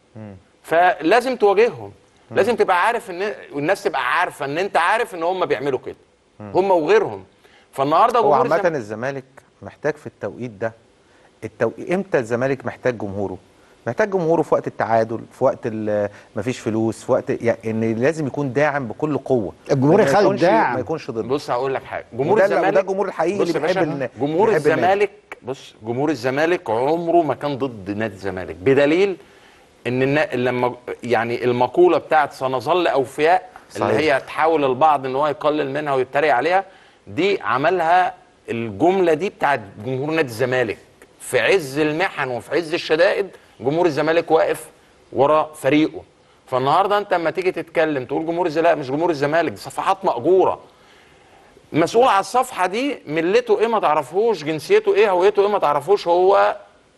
فلازم تواجههم، لازم تبقى عارف ان والناس تبقى عارفه ان انت عارف ان هم بيعملوا كده، هم وغيرهم. فالنهارده هو عامه الزمالك محتاج في التوقيت ده امتى الزمالك محتاج جمهوره؟ محتاج جمهوره في وقت التعادل، في وقت مفيش فلوس، في وقت يعني ان لازم يكون داعم بكل قوه. الجمهور يا خالد داعم، ما يكونش ضد. بص هقول لك حاجه، جمهور الزمالك ده الجمهور الحقيقي اللي بيحب جمهور الزمالك. بص جمهور الزمالك عمره ما كان ضد نادي الزمالك، بدليل ان لما يعني المقوله بتاعت سنظل اوفياء، صحيح، اللي هي تحاول البعض ان هو يقلل منها ويتريق عليها، دي عملها الجمله دي بتاعت جمهور نادي الزمالك في عز المحن وفي عز الشدائد. جمهور الزمالك واقف ورا فريقه. فالنهارده انت لما تيجي تتكلم تقول جمهور الزمالك، مش جمهور الزمالك، دي صفحات مأجوره. مسؤول على الصفحه دي ملته ايه ما تعرفوش، جنسيته ايه، هويته ايه ما تعرفوش، هو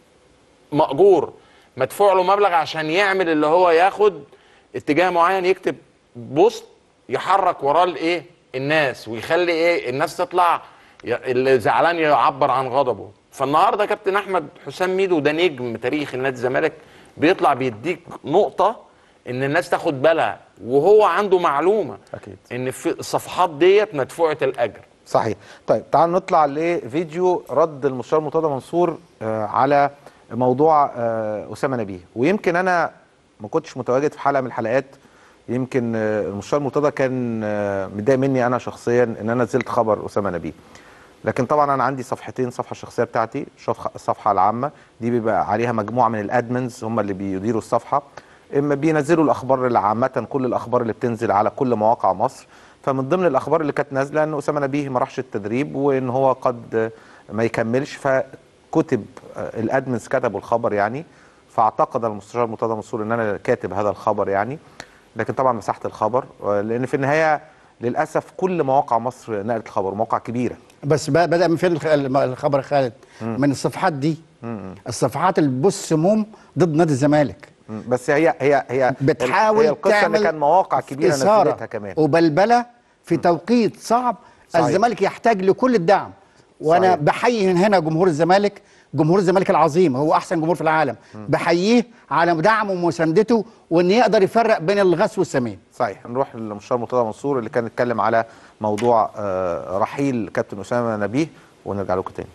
مأجور مدفوع له مبلغ عشان يعمل اللي هو ياخد اتجاه معين، يكتب بوست يحرك وراه الايه الناس، ويخلي ايه الناس تطلع اللي زعلان يعبر عن غضبه. فالنهارده كابتن احمد حسام ميدو ده نجم تاريخ نادي الزمالك، بيطلع بيديك نقطه ان الناس تاخد بالها، وهو عنده معلومه أكيد ان في الصفحات ديت مدفوعه الاجر. صحيح. طيب تعال نطلع لفيديو رد المستشار مرتضى منصور على موضوع اسامه نبيه. ويمكن انا ما كنتش متواجد في حلقه من الحلقات، يمكن المستشار مرتضى كان متضايق مني انا شخصيا ان انا نزلت خبر اسامه نبيه. لكن طبعا انا عندي صفحتين، الصفحه الشخصيه بتاعتي، الصفحه العامه دي بيبقى عليها مجموعه من الادمنز هم اللي بيديروا الصفحه، اما بينزلوا الاخبار اللي عامه، كل الاخبار اللي بتنزل على كل مواقع مصر. فمن ضمن الاخبار اللي كانت نازله ان اسامه نبيه ما راحش التدريب وان هو قد ما يكملش، فكتب الادمنز كتبوا الخبر يعني. فاعتقد المستشار مرتضى منصور ان انا كاتب هذا الخبر يعني، لكن طبعا مسحت الخبر لان في النهايه للاسف كل مواقع مصر نقلت الخبر، مواقع كبيره. بس بدأ من فين الخبر خالد؟ من الصفحات دي. الصفحات اللي بتبث سموم ضد نادي الزمالك. بس هي بتحاول هي القصه تعمل ان كان مواقع كبيره نزلتها كمان وبلبله في توقيت صعب. صحيح. الزمالك يحتاج لكل الدعم، وانا صحيح. بحيي من هنا جمهور الزمالك، جمهور الزمالك العظيم، هو احسن جمهور في العالم. بحييه على دعمه ومساندته وان يقدر يفرق بين الغث والسمين. صحيح. نروح للمستشار مرتضى منصور اللي كان اتكلم على موضوع رحيل كابتن اسامه نبيه ونرجع لكم تاني.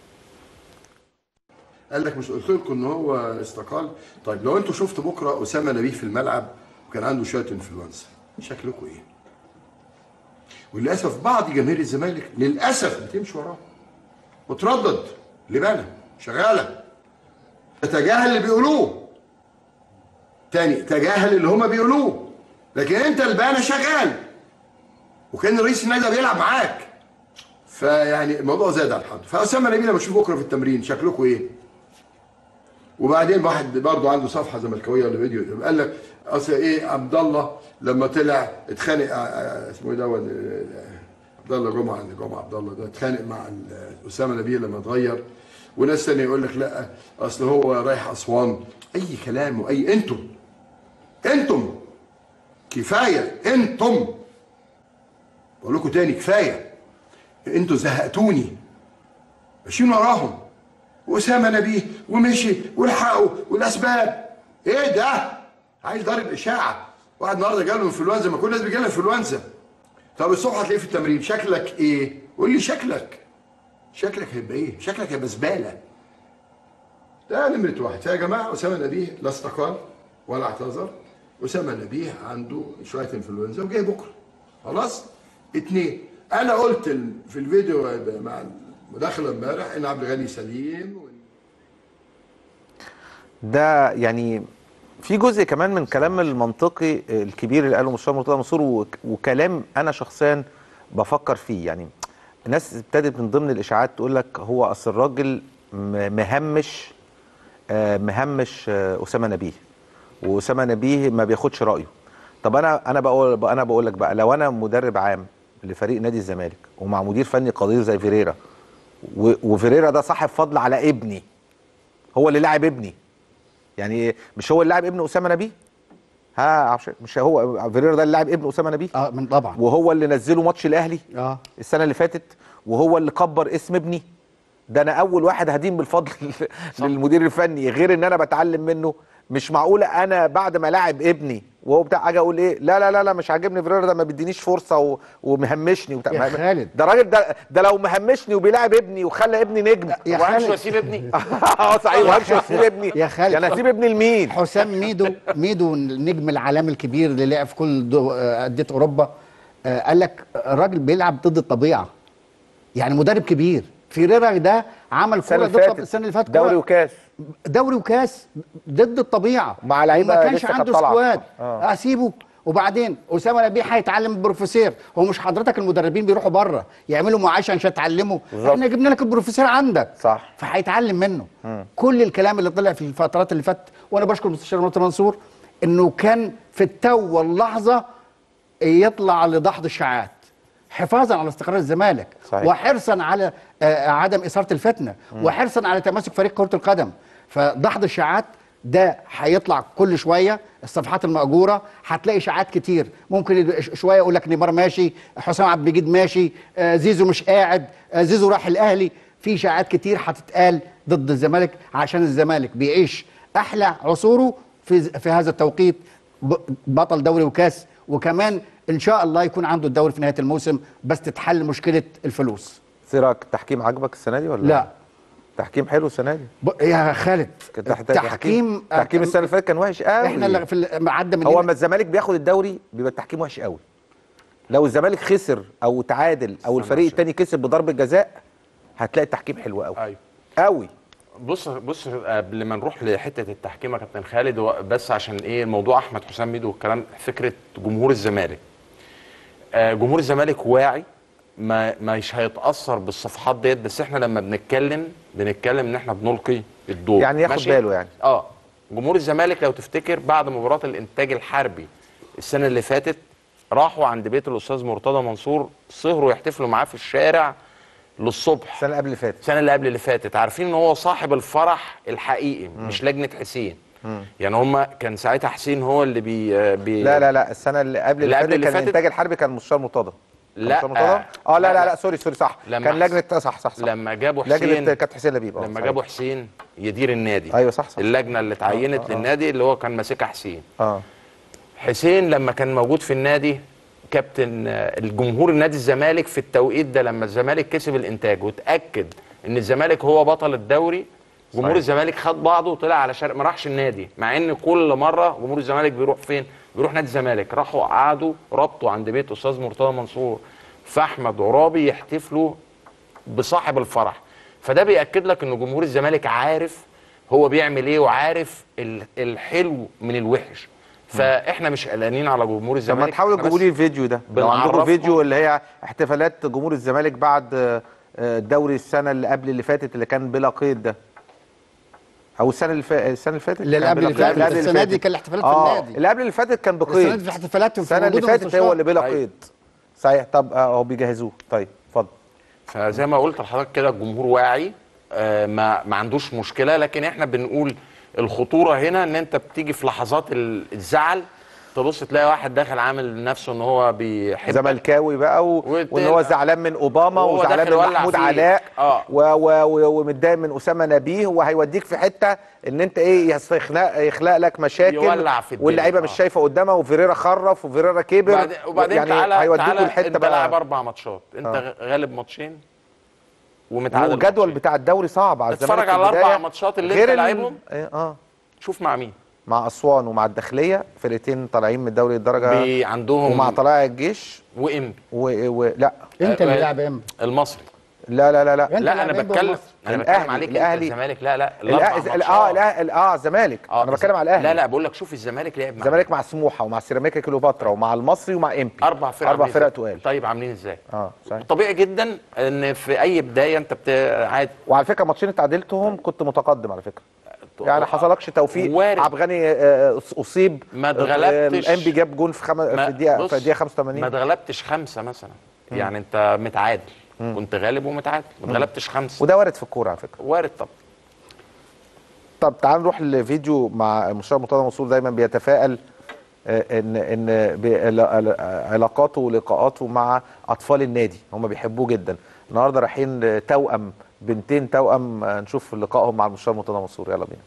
قال لك مش قلت لكم ان هو استقال؟ طيب لو انتوا شفتوا بكره اسامه نبيه في الملعب وكان عنده شويه انفلونزا، شكلكم ايه؟ وللاسف بعض جماهير الزمالك للاسف بتمشي وراه وتردد لبانه شغاله، تتجاهل اللي بيقولوه، تاني تجاهل اللي هما بيقولوه، لكن انت البانه شغال وكان رئيس النادي بيلعب معاك. فيعني الموضوع زاد على الحد. فاسامه نبيه لما تشوف بكره في التمرين شكلكم ايه؟ وبعدين واحد برضه عنده صفحه زملكاويه ولا فيديو قال لك اصل ايه عبد الله لما طلع اتخانق اسمه ايه دوت عبد الله جمعه عبد الله ده اتخانق مع اسامه نبيه لما اتغير، وناس ثانيه يقول لك لا اصل هو رايح اسوان. اي كلام واي انتم كفايه، انتم بقول لكم تاني كفايه، انتوا زهقتوني ماشيين وراهم. واسامه نبيه ومشي والحقوا والاسباب ايه ده؟ عايز ضارب اشاعه. واحد النهارده جاله انفلونزا، ما كل الناس بيجي لها انفلونزا. طب الصبح هتلاقيه في التمرين شكلك ايه؟ قول لي شكلك هيبقى ايه؟ شكلك هيبقى زباله. ده نمره واحد. فيا جماعه اسامه نبيه لا استقال ولا اعتذر. اسامه نبيه عنده شويه انفلونزا وجاي بكره. خلاص؟ اتنين، انا قلت في الفيديو مع المداخله امبارح ان عبد الغني سليم ده يعني في جزء كمان من كلام المنطقي الكبير اللي قاله المستشار مرتضى منصور، وكلام انا شخصيا بفكر فيه. يعني الناس ابتدت من ضمن الاشاعات تقول لك هو اصل الراجل مهمش اسامه نبيه، واسامه نبيه ما بياخدش رايه. طب انا بقول لك بقى، لو انا مدرب عام لفريق نادي الزمالك ومع مدير فني قدير زي فيريرا، وفيريرا ده صاحب فضل على ابني، هو اللي لاعب ابني، يعني مش هو اللي لاعب ابن اسامه نبيه؟ مش هو فيريرا ده اللي لاعب ابن اسامه نبيه؟ من طبعا. وهو اللي نزله ماتش الاهلي السنه اللي فاتت، وهو اللي كبر اسم ابني. ده انا اول واحد هدين بالفضل للمدير الفني، غير ان انا بتعلم منه. مش معقوله انا بعد ما لاعب ابني وهو بتاع اجي اقول ايه لا لا لا لا مش عاجبني فيريرا ده، ما بيدينيش فرصه ومهمشني وبتاع. يا خالد ده راجل ده لو مهمشني وبيلاعب ابني وخلى ابني نجم، يا خالد واسيب ابني صحيح، وهمشي واسيب ابني يا خالد. يعني اسيب ابني لمين؟ حسام ميدو النجم العالمي الكبير اللي لعب في كل انديه اوروبا، قال لك الراجل بيلعب ضد الطبيعه، يعني مدرب كبير. فيريرا ده عمل كوره ضد السنه اللي فاتت، دوري وكاس ضد الطبيعه مع لعيبه ما كانش عنده سكواد. اسيبه. وبعدين اسامه نبيه هيتعلم البروفيسور. هو مش حضرتك المدربين بيروحوا بره يعملوا معاشه عشان يتعلموا؟ احنا جبنا لك البروفيسور عندك، صح، فهيتعلم منه. كل الكلام اللي طلع في الفترات اللي فاتت، وانا بشكر المستشار مرتضى منصور انه كان في التو واللحظه يطلع لدحض الشائعات حفاظا على استقرار الزمالك، صحيح، وحرصا على عدم اثاره الفتنه، وحرصا على تماسك فريق كره القدم. فدحض الشائعات ده هيطلع كل شويه، الصفحات المأجوره هتلاقي اشاعات كتير. ممكن شويه يقول لك نيمار ماشي، حسام عبد المجيد ماشي، زيزو مش قاعد، زيزو راح الاهلي. في اشاعات كتير هتتقال ضد الزمالك عشان الزمالك بيعيش احلى عصوره في هذا التوقيت، بطل دوري وكاس، وكمان ان شاء الله يكون عنده الدوري في نهايه الموسم، بس تتحل مشكله الفلوس. سيرك التحكيم عجبك السنه دي ولا لا؟ تحكيم حلو السنه دي يا خالد. تحكيم السنه اللي فاتت كان وحش قوي. احنا اللي عدى من هو لما الزمالك بياخد الدوري بيبقى التحكيم وحش قوي. لو الزمالك خسر او تعادل او الفريق الثاني كسب بضربه جزاء هتلاقي التحكيم حلو قوي. ايوه قوي. بص قبل ما نروح لحته التحكيم يا كابتن خالد، بس عشان ايه الموضوع احمد حسام ميدو والكلام، فكره جمهور الزمالك. جمهور الزمالك واعي، مش هيتاثر بالصفحات ديت، بس احنا لما بنتكلم ان احنا بنلقي الضوء، يعني ياخد باله يعني. جمهور الزمالك لو تفتكر بعد مباراه الانتاج الحربي السنه اللي فاتت راحوا عند بيت الاستاذ مرتضى منصور، سهروا يحتفلوا معاه في الشارع للصبح. السنه اللي قبل اللي فاتت عارفين ان هو صاحب الفرح الحقيقي، مش لجنه حسين. يعني هم كان ساعتها حسين هو اللي لا السنه اللي قبل اللي فاتت كان الانتاج الحربي كان مستشار مرتضى. لا سوري صح، كان لجنه صح لما جابوا حسين، لجنه كانت حسين لبيب. لما جابوا حسين يدير النادي. ايوه صح اللجنه اللي اتعينت للنادي اللي هو كان ماسكها حسين. حسين لما كان موجود في النادي كابتن الجمهور النادي الزمالك في التوقيت ده، لما الزمالك كسب الانتاج وتاكد ان الزمالك هو بطل الدوري، جمهور الزمالك خد بعضه وطلع على شرق، ما راحش النادي، مع ان كل مره جمهور الزمالك بيروح فين؟ بيروح نادي الزمالك. راحوا قعدوا ربطوا عند بيت استاذ مرتضى منصور فاحمد عرابي يحتفلوا بصاحب الفرح. فده بياكد لك ان جمهور الزمالك عارف هو بيعمل ايه، وعارف الحلو من الوحش. فاحنا مش قلقانين على جمهور الزمالك. طب ما تحاولوا تجيبوا لي الفيديو ده، لو عندكم فيديو اللي هي احتفالات جمهور الزمالك بعد الدوري السنه اللي قبل اللي فاتت اللي كان بلا قيد ده، او السنه اللي فاتت اللي قبل اللي فاتت. السنه دي كان الاحتفالات في النادي. اللي قبل اللي فاتت كان بقيد. السنه دي في احتفالات السنه اللي فاتت هو اللي بلا قيد. صحيح. طب هو بيجهزوه. طيب اتفضل. فزي ما قلت لحضرتك كده الجمهور واعي، ما عندوش مشكله، لكن احنا بنقول الخطوره هنا ان انت بتيجي في لحظات الزعل تبص تلاقي واحد داخل عامل نفسه ان هو بيحب زملكاوي بقى وان هو زعلان من اوباما وزعلان من محمود علاء ومتضايق من اسامه نبيه، وهيوديك في حته ان انت ايه يخلق لك مشاكل، واللعيبه مش شايفه قدامها، وفيريرا خرف وفيريرا كبر. وبعدين يعني هيوديكوا الحته بقى. انت لاعب 4 ماتشات، انت غالب ماتشين ومتعادل. والجدول بتاع الدوري صعب على الزمالك. اتفرج على ال4 ماتشات اللي انت لاعبهم. شوف مع مين؟ مع اسوان ومع الداخليه، فرقتين طالعين من الدوري الدرجه عندهم، ومع طلائع الجيش وانبي لا انت اللي لاعب انبي المصري. لا انا بتكلم عليك الاهلي الزمالك. لا الزمالك انا بتكلم على الاهلي. لا بقول لك شوف الزمالك لعب مع الزمالك مع سموحه ومع سيراميكا كليوباترا ومع المصري ومع انبي. 4 فرق تقال. طيب عاملين ازاي؟ صحيح. طبيعي جدا ان في اي بدايه انت عادي. وعلى فكره ماتشين اتعادلتهم كنت متقدم على فكره، يعني حصلكش توفيق. عبد الغني اصيب، ما اتغلبتش. انبي جاب جون في الدقيقه 85. ما اتغلبتش 5 مثلا. يعني انت متعادل، كنت غالب ومتعادل، ما اتغلبتش 5. وده وارد في الكوره على فكره. وارد طبعا. طب تعال نروح لفيديو مع المستشار مرتضى منصور. دايما بيتفائل ان علاقاته ولقاءاته مع اطفال النادي، هم بيحبوه جدا. النهارده رايحين توأم، بنتين توأم، نشوف لقائهم مع المستشار مرتضى منصور. يلا بينا.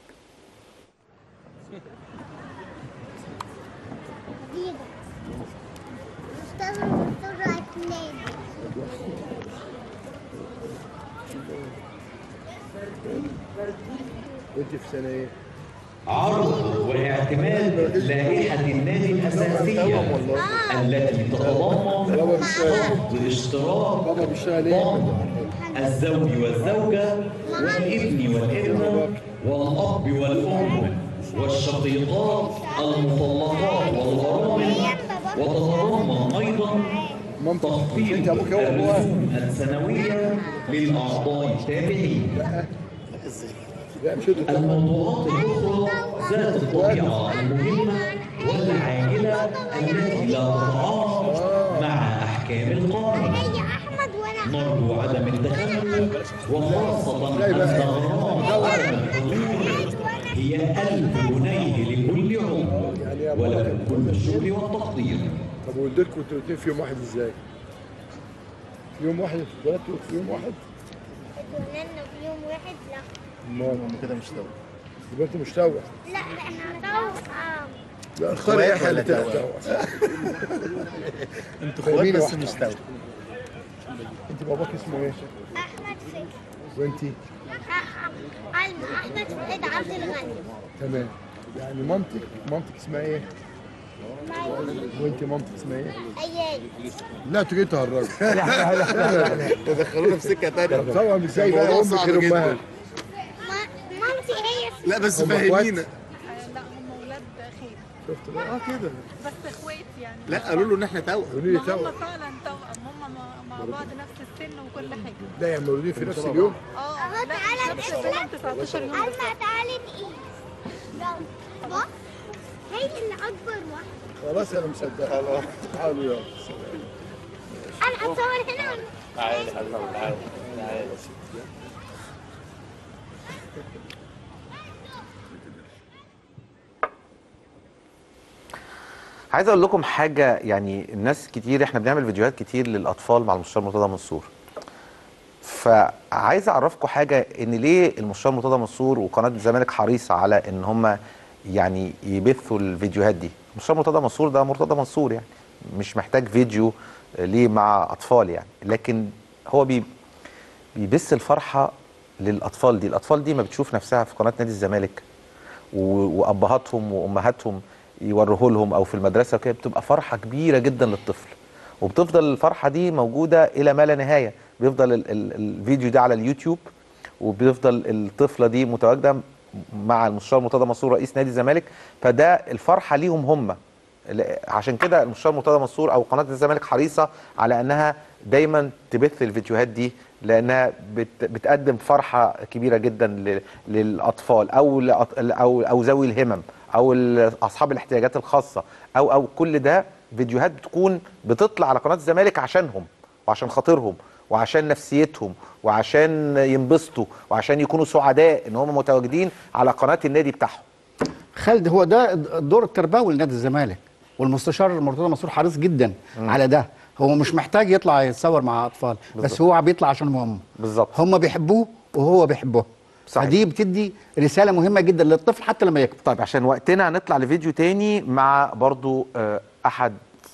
وانت في سنه ايه؟ عرض واعتماد لائحة النادي الأساسية التي تتضمن فرض اشتراك ضم الزوج والزوجة والابن والابنة والأب والأم والشقيقات المطلقات والأرامل، وتتضمن أيضا تخفيض الرسوم السنوية للأعضاء التابعين. الموضوعات الأخرى ذات الطبيعة المهمة والعاجلة التي لا تتعارض مع أحكام القانون. نرجو عدم التخلف، وخاصة أن غرامة عدم الحضور هي 1000 جنيه لكل عضو، ولكم كل الشكر والتقدير. طب ولدتكم انتوا الاثنين في يوم واحد ازاي؟ في يوم واحد اتولدتوا في يوم واحد؟ اتولدنا في يوم واحد؟ لا. امال هم كده مش توأم. يبقى انتوا مش توأم. لا احنا توأم. لا اختار ايه حاجه توأم. انتوا اخوات بس مش توأم. انت باباك اسمه ايه؟ احمد فكري. وانتي؟ احمد فؤاد عبد الغني. تمام. يعني مامتك اسمها ايه؟ وانت مامتك اسمها ايه؟ اياد. لا تجي تهرجوا. لا تدخلونا في سكه ثانيه. طبعا ازاي بقى امك غير امها؟ مامتي هي لا بس فاهمينا. لا هم ولاد خير. شفت بقى؟ كده. بس اخوات يعني. لا قالوا له ان احنا توأم. قولوا لي توأم. هم فعلا توأم، هم مع بعض نفس السن وكل حاجه. لا يعني مولودين في نفس اليوم؟ اهو تعالى نقيس. 19 يوم. اما تعالى نقيس. بص هي اللي اكبر واحده. خلاص انا مصدق. خلاص تعالوا يلا. انا اتصور هنا ولا؟ تعالى تعالى تعالى. عايز اقول لكم حاجه، يعني الناس كتير، احنا بنعمل فيديوهات كتير للاطفال مع المستشار مرتضى منصور. فعايز اعرفكم حاجه، ان ليه المستشار مرتضى منصور وقناه الزمالك حريصه على ان هم يعني يبثوا الفيديوهات دي. المستشار مرتضى منصور ده مرتضى منصور، يعني مش محتاج فيديو ليه مع اطفال يعني، لكن هو بيبث الفرحه للاطفال دي. الاطفال دي ما بتشوف نفسها في قناه نادي الزمالك وابهاتهم وامهاتهم يوروه لهم او في المدرسه وكده، بتبقى فرحه كبيره جدا للطفل، وبتفضل الفرحه دي موجوده الى ما لا نهايه. بيفضل الفيديو ده على اليوتيوب، وبيفضل الطفله دي متواجده مع المستشار مرتضى منصور رئيس نادي الزمالك. فده الفرحه ليهم هم. عشان كده المستشار مرتضى منصور او قناه الزمالك حريصه على انها دايما تبث الفيديوهات دي، لانها بتقدم فرحه كبيره جدا للاطفال او ذوي الهمم او اصحاب الاحتياجات الخاصه او كل ده. فيديوهات بتكون بتطلع على قناه الزمالك عشانهم وعشان خاطرهم وعشان نفسيتهم وعشان ينبسطوا وعشان يكونوا سعداء ان هم متواجدين على قناه النادي بتاعهم. خالد، هو ده الدور التربوي لنادي الزمالك، والمستشار مرتضى منصور حريص جدا على ده. هو مش محتاج يطلع يتصور مع اطفال، بس هو بيطلع عشانهم هم. بالظبط. هم بيحبوه وهو بيحبه. صحيح. فدي بتدي رساله مهمه جدا للطفل حتى لما يكبر. طيب عشان وقتنا هنطلع لفيديو تاني مع برضو احد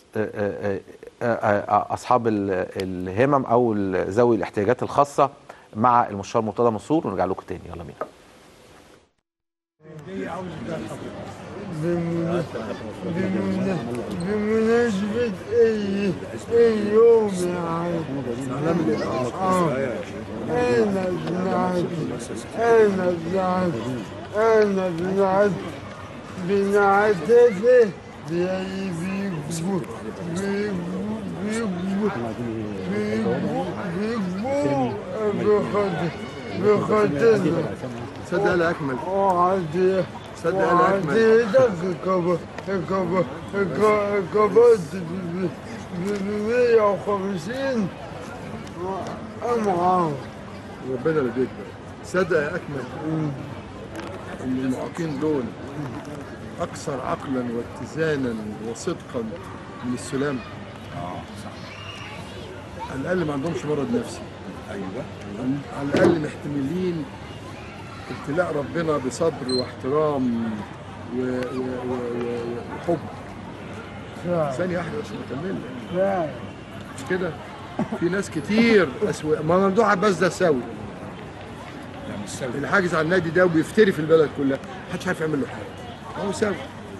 اصحاب الهمم او ذوي الاحتياجات الخاصه مع المستشار مرتضى منصور، ونرجع لكم تاني. يلا بينا. بمناسبة أي يوم يعني أنا بنعتذر بخاطرنا. صدق يا أكمل. صدق يا أكمل. كبرت ب 150 معاهم. ربنا يرضيك. صدق يا أكمل إن المعاقين دول اكثر عقلا واتزانا وصدقا من السلام. صح. على الاقل ما عندهمش مرض نفسي. ايوه. على الاقل محتملين ابتلاء ربنا بصبر واحترام وحب. ثانية واحدة عشان اكمل لك. مش كده؟ في ناس كتير اسوء. ما ممدوح عباس ده سوي. لا مش سوي. اللي حاجز على النادي ده وبيفتري في البلد كلها، محدش عارف يعمل له حاجة. هو سوي.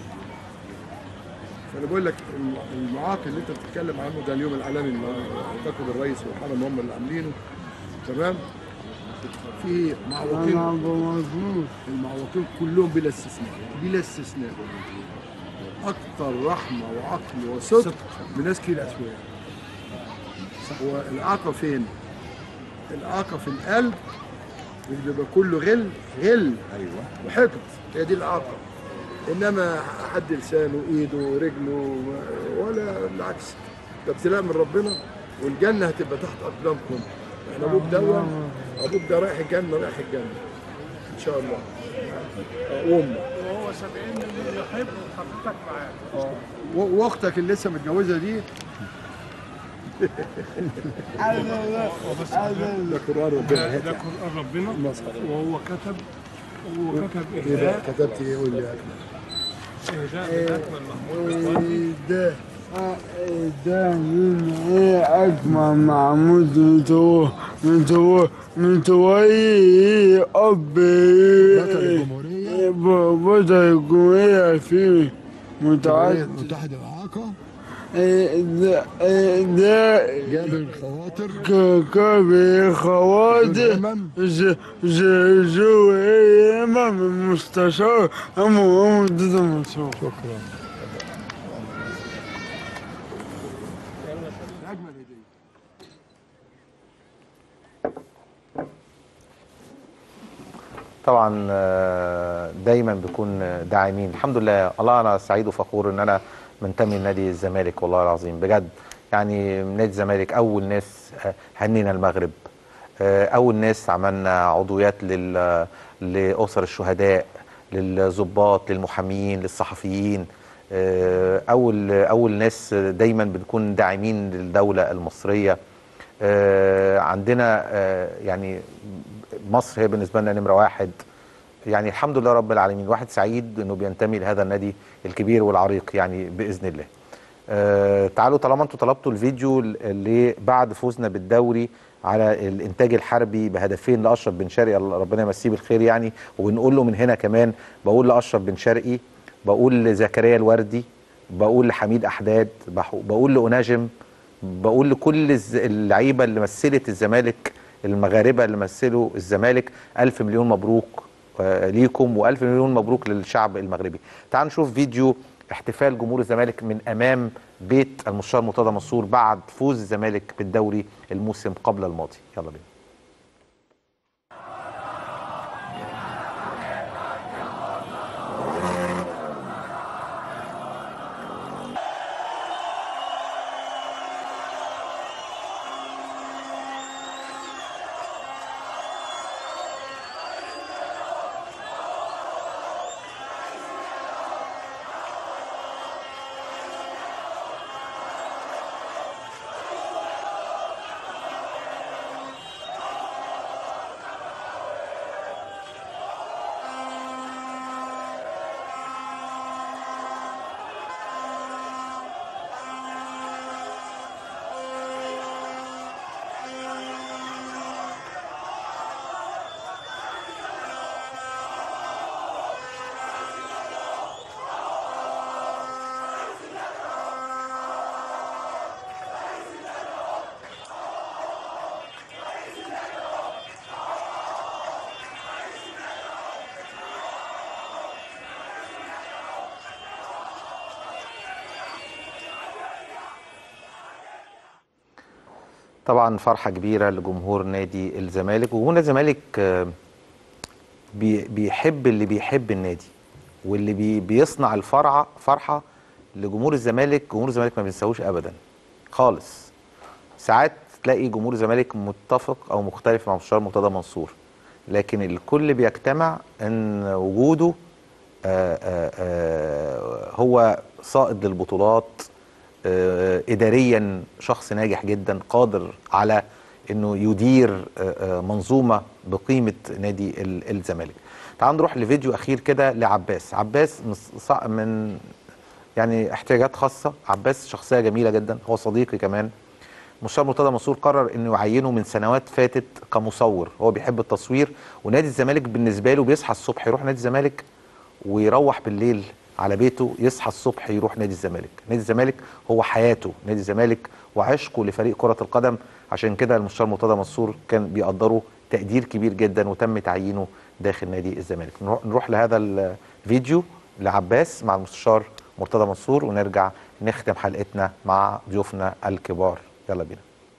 فانا بقول لك المعاق اللي انت بتتكلم عنه ده اليوم العالمي اللي اعتقد الرئيس والحرم هم اللي عاملينه. تمام؟ في معوقين. المعوقين كلهم بلا استثناء، بلا استثناء. اكثر رحمه وعقل وصدق بناس كتير اسوياء. هو الاعاقه فين؟ الاعاقه في القلب اللي بيبقى كله غل. ايوه. وحقد، هي دي الاعاقه. انما حد لسانه ايده رجله ولا بالعكس، ده ابتلاء من ربنا، والجنه هتبقى تحت اقدامكم. يعني ابوك ده رايح الجنه، رايح الجنه ان شاء الله. وامك وهو 70 اللي يحب حضرتك معاه. واختك اللي لسه متجوزه دي ده قرآن ربنا. ده قرآن ربنا. وهو كتب ايه بقى؟ كتبت ايه؟ قول لي يا إهداء محمود. ده أجمل محمود متولي أب بطل الجمهورية. بطل الجمهورية في متحدة الإعاقة. ده جابر الخواطر. جابر الخواطر. جو إمام المستشار أمو ضد المنصور. شكرا. طبعا دايما بيكون داعمين. الحمد لله، الله انا سعيد وفخور ان انا منتمي لنادي الزمالك والله العظيم بجد. يعني نادي الزمالك اول ناس هنينا المغرب، اول ناس عملنا عضويات لاسر الشهداء، للضباط، للمحامين، للصحفيين. اول ناس دايما بنكون داعمين للدوله المصريه. عندنا يعني مصر هي بالنسبه لنا نمره واحد. يعني الحمد لله رب العالمين، واحد سعيد انه بينتمي لهذا النادي الكبير والعريق يعني باذن الله. تعالوا طالما انتوا طلبتوا الفيديو اللي بعد فوزنا بالدوري على الانتاج الحربي بهدفين لاشرف بن شرقي، ربنا يمسيه بالخير يعني. وبنقول له من هنا كمان، بقول لاشرف بن شرقي، بقول لزكريا الوردي، بقول لحميد احداد، بقول لأناجم، بقول لكل اللعيبه اللي مثلت الزمالك، المغاربه اللي مثلوا الزمالك، ألف مليون مبروك ليكم، وألف مليون مبروك للشعب المغربي. تعالوا نشوف فيديو احتفال جمهور الزمالك من امام بيت المستشار مرتضى منصور بعد فوز الزمالك بالدوري الموسم قبل الماضي. يلا بينا. طبعا فرحة كبيرة لجمهور نادي الزمالك، وجمهور نادي الزمالك بيحب اللي بيحب النادي، واللي بيصنع فرحة لجمهور الزمالك. جمهور الزمالك ما بينساهوش ابدا خالص. ساعات تلاقي جمهور الزمالك متفق او مختلف مع المستشار مرتضى منصور، لكن الكل بيجتمع ان وجوده هو صائد للبطولات، إداريا شخص ناجح جدا قادر على أنه يدير منظومة بقيمة نادي الزمالك. تعالوا نروح لفيديو أخير كده لعباس. عباس من يعني احتياجات خاصة. عباس شخصية جميلة جدا، هو صديقي كمان. مستشار مرتضى منصور قرر انه يعينه من سنوات فاتت كمصور. هو بيحب التصوير، ونادي الزمالك بالنسبه له بيصحى الصبح يروح نادي الزمالك ويروح بالليل على بيته، يصحى الصبح يروح نادي الزمالك. نادي الزمالك هو حياته، نادي الزمالك وعشقه لفريق كرة القدم. عشان كده المستشار مرتضى منصور كان بيقدره تقدير كبير جدا وتم تعيينه داخل نادي الزمالك. نروح لهذا الفيديو لعباس مع المستشار مرتضى منصور ونرجع نختم حلقتنا مع ضيوفنا الكبار. يلا بينا.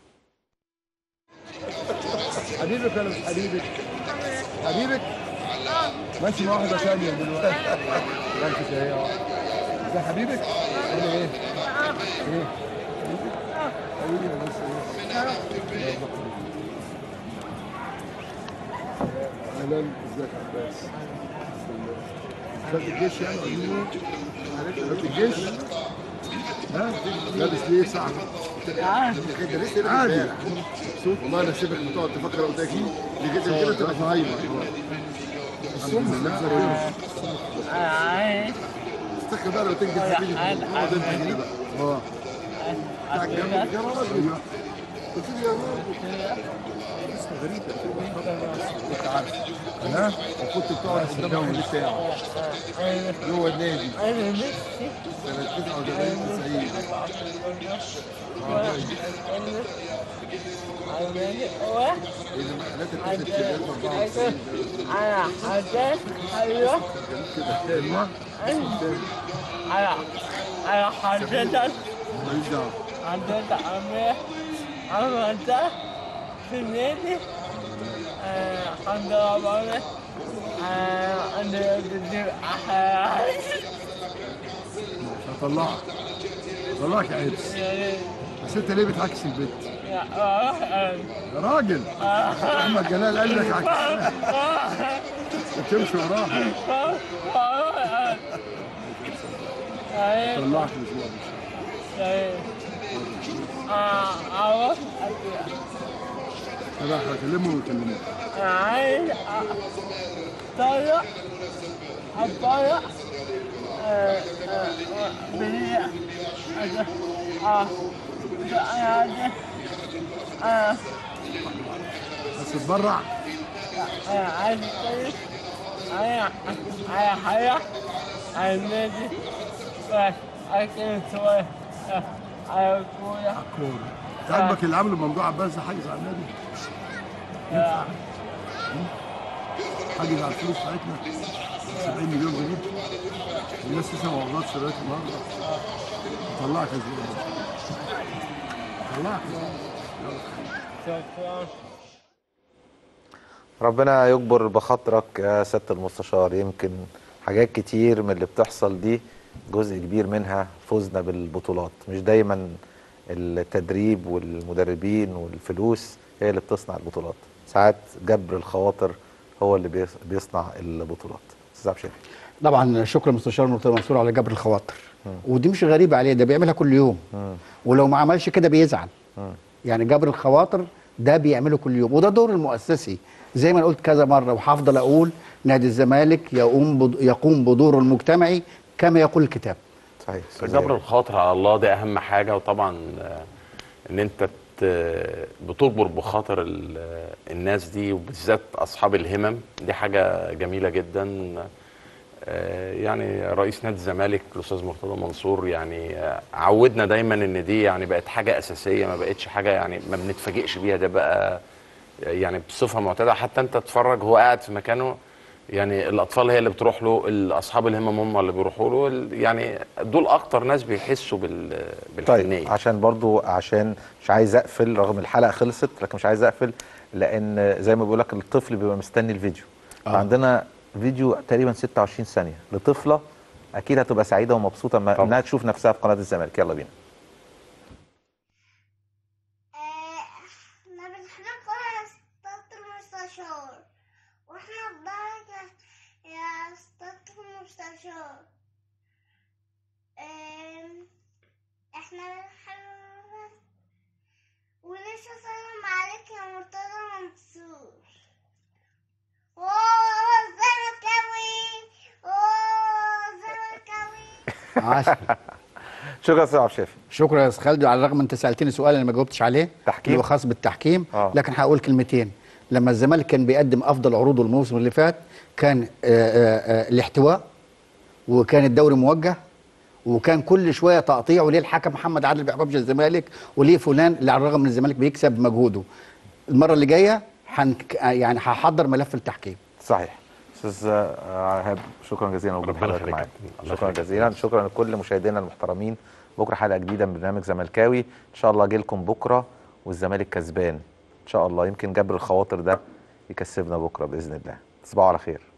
حبيبك ولا مش حبيبك؟ حبيبك؟ ماشي مع واحدة ثانية دلوقتي. ماشي هي واحدة. ده حبيبك؟ ولا ايه؟ ايه؟ حبيبي بس ايه؟ اهلا، ازيك يا عباس؟ دخلت الجيش يعني ولا ايه؟ دخلت الجيش؟ ها؟ لابس ليه صعب؟ عادي لسه لابس عادي. والله انا سيبك بتقعد تفكر قدامك اللي كده تبقى في هايبر. الحمد لله. عادي. استخدم بقى لو تنجز في فيديو اقعد انت كده بقى. بتاعك جنبك يا راجل. قلت لي يا راجل. اسمه غريب كنت عارف. انا وكنت بتقعد قدام الحلم بتاعه جوه النادي سنة 89 على حاجات حلوة على حاجات عملتها في النادي. الحمد لله بعمل أنا بدي هطلعك يا عبس. بس انت ليه بتعكس البيت؟ يا راجل احمد جلال قال لك عكس وتمشي وراها. طلعك الاسبوع ده. انا هكلمهم ويكلموك. عايز طلع الطلع بس تتبرع. عايز كويس على حياة على النادي أكل شوية على الكورة. تعجبك اللي عمله ممدوح عباس ده حاجز على النادي؟ حاجز على الفلوس بتاعتنا 70 مليون جنيه. الناس لسه ما وصلتش لغايه النهارده. طلعك يا زلمه. طلعك. شكرا. ربنا يجبر بخاطرك يا سيادة المستشار. يمكن حاجات كتير من اللي بتحصل دي جزء كبير منها فوزنا بالبطولات. مش دايما التدريب والمدربين والفلوس هي اللي بتصنع البطولات، ساعات جبر الخواطر هو اللي بيصنع البطولات. استاذ عبد الشافي. طبعا شكرا مستشار مرتضى منصور على جبر الخواطر. ودي مش غريبه عليه، ده بيعملها كل يوم. ولو ما عملش كده بيزعل. يعني جبر الخواطر ده بيعمله كل يوم، وده دور المؤسسي زي ما قلت كذا مره وهفضل اقول. نادي الزمالك يقوم بدوره المجتمعي كما يقول الكتاب. صحيح. جبر الخاطر على الله ده اهم حاجه. وطبعا ان انت بتجبر بخاطر الناس دي وبالذات اصحاب الهمم، دي حاجه جميله جدا. يعني رئيس نادي الزمالك الاستاذ مرتضى منصور يعني عودنا دايما ان دي يعني بقت حاجه اساسيه، ما بقتش حاجه يعني ما بنتفاجئش بيها، ده بقى يعني بصفه معتاده. حتى انت تتفرج هو قاعد في مكانه، يعني الاطفال هي اللي بتروح له، اصحاب الهمم هم اللي بيروحوا له، يعني دول اكتر ناس بيحسوا بالحنيه. طيب عشان مش عايز اقفل رغم الحلقه خلصت، لكن مش عايز اقفل لان زي ما بيقول لك الطفل بيبقى مستني الفيديو. عندنا فيديو تقريبا 26 ثانيه لطفله اكيد هتبقى سعيده ومبسوطه انها تشوف نفسها في قناه الزمالك. يلا بينا. احنا بنحبكم يا استاذ المستشار، واحنا بنبارك يا استاذ المستشار. شكرا يا استاذ عبد الشافي. شكرا يا استاذ خالد. على الرغم انت سالتني سؤال انا ما جاوبتش عليه، تحكيم اللي هو خاص بالتحكيم. لكن هقول كلمتين. لما الزمالك كان بيقدم افضل عروضه الموسم اللي فات كان الاحتواء، وكان الدوري موجه، وكان كل شويه تقطيع، وليه الحكم محمد عادل ما بيحكمش الزمالك، وليه فلان، اللي على الرغم ان الزمالك بيكسب مجهوده. المره اللي جايه يعني هحضر ملف التحكيم. صحيح. استاذ ايهاب شكرا جزيلا لوجود حضرتك معانا. شكرا جزيلا. شكرا لكل مشاهدينا المحترمين. بكره حلقه جديده من برنامج زملكاوي ان شاء الله. اجي لكم بكره والزمالك كسبان ان شاء الله. يمكن جبر الخواطر ده يكسبنا بكره باذن الله. تصبحوا على خير.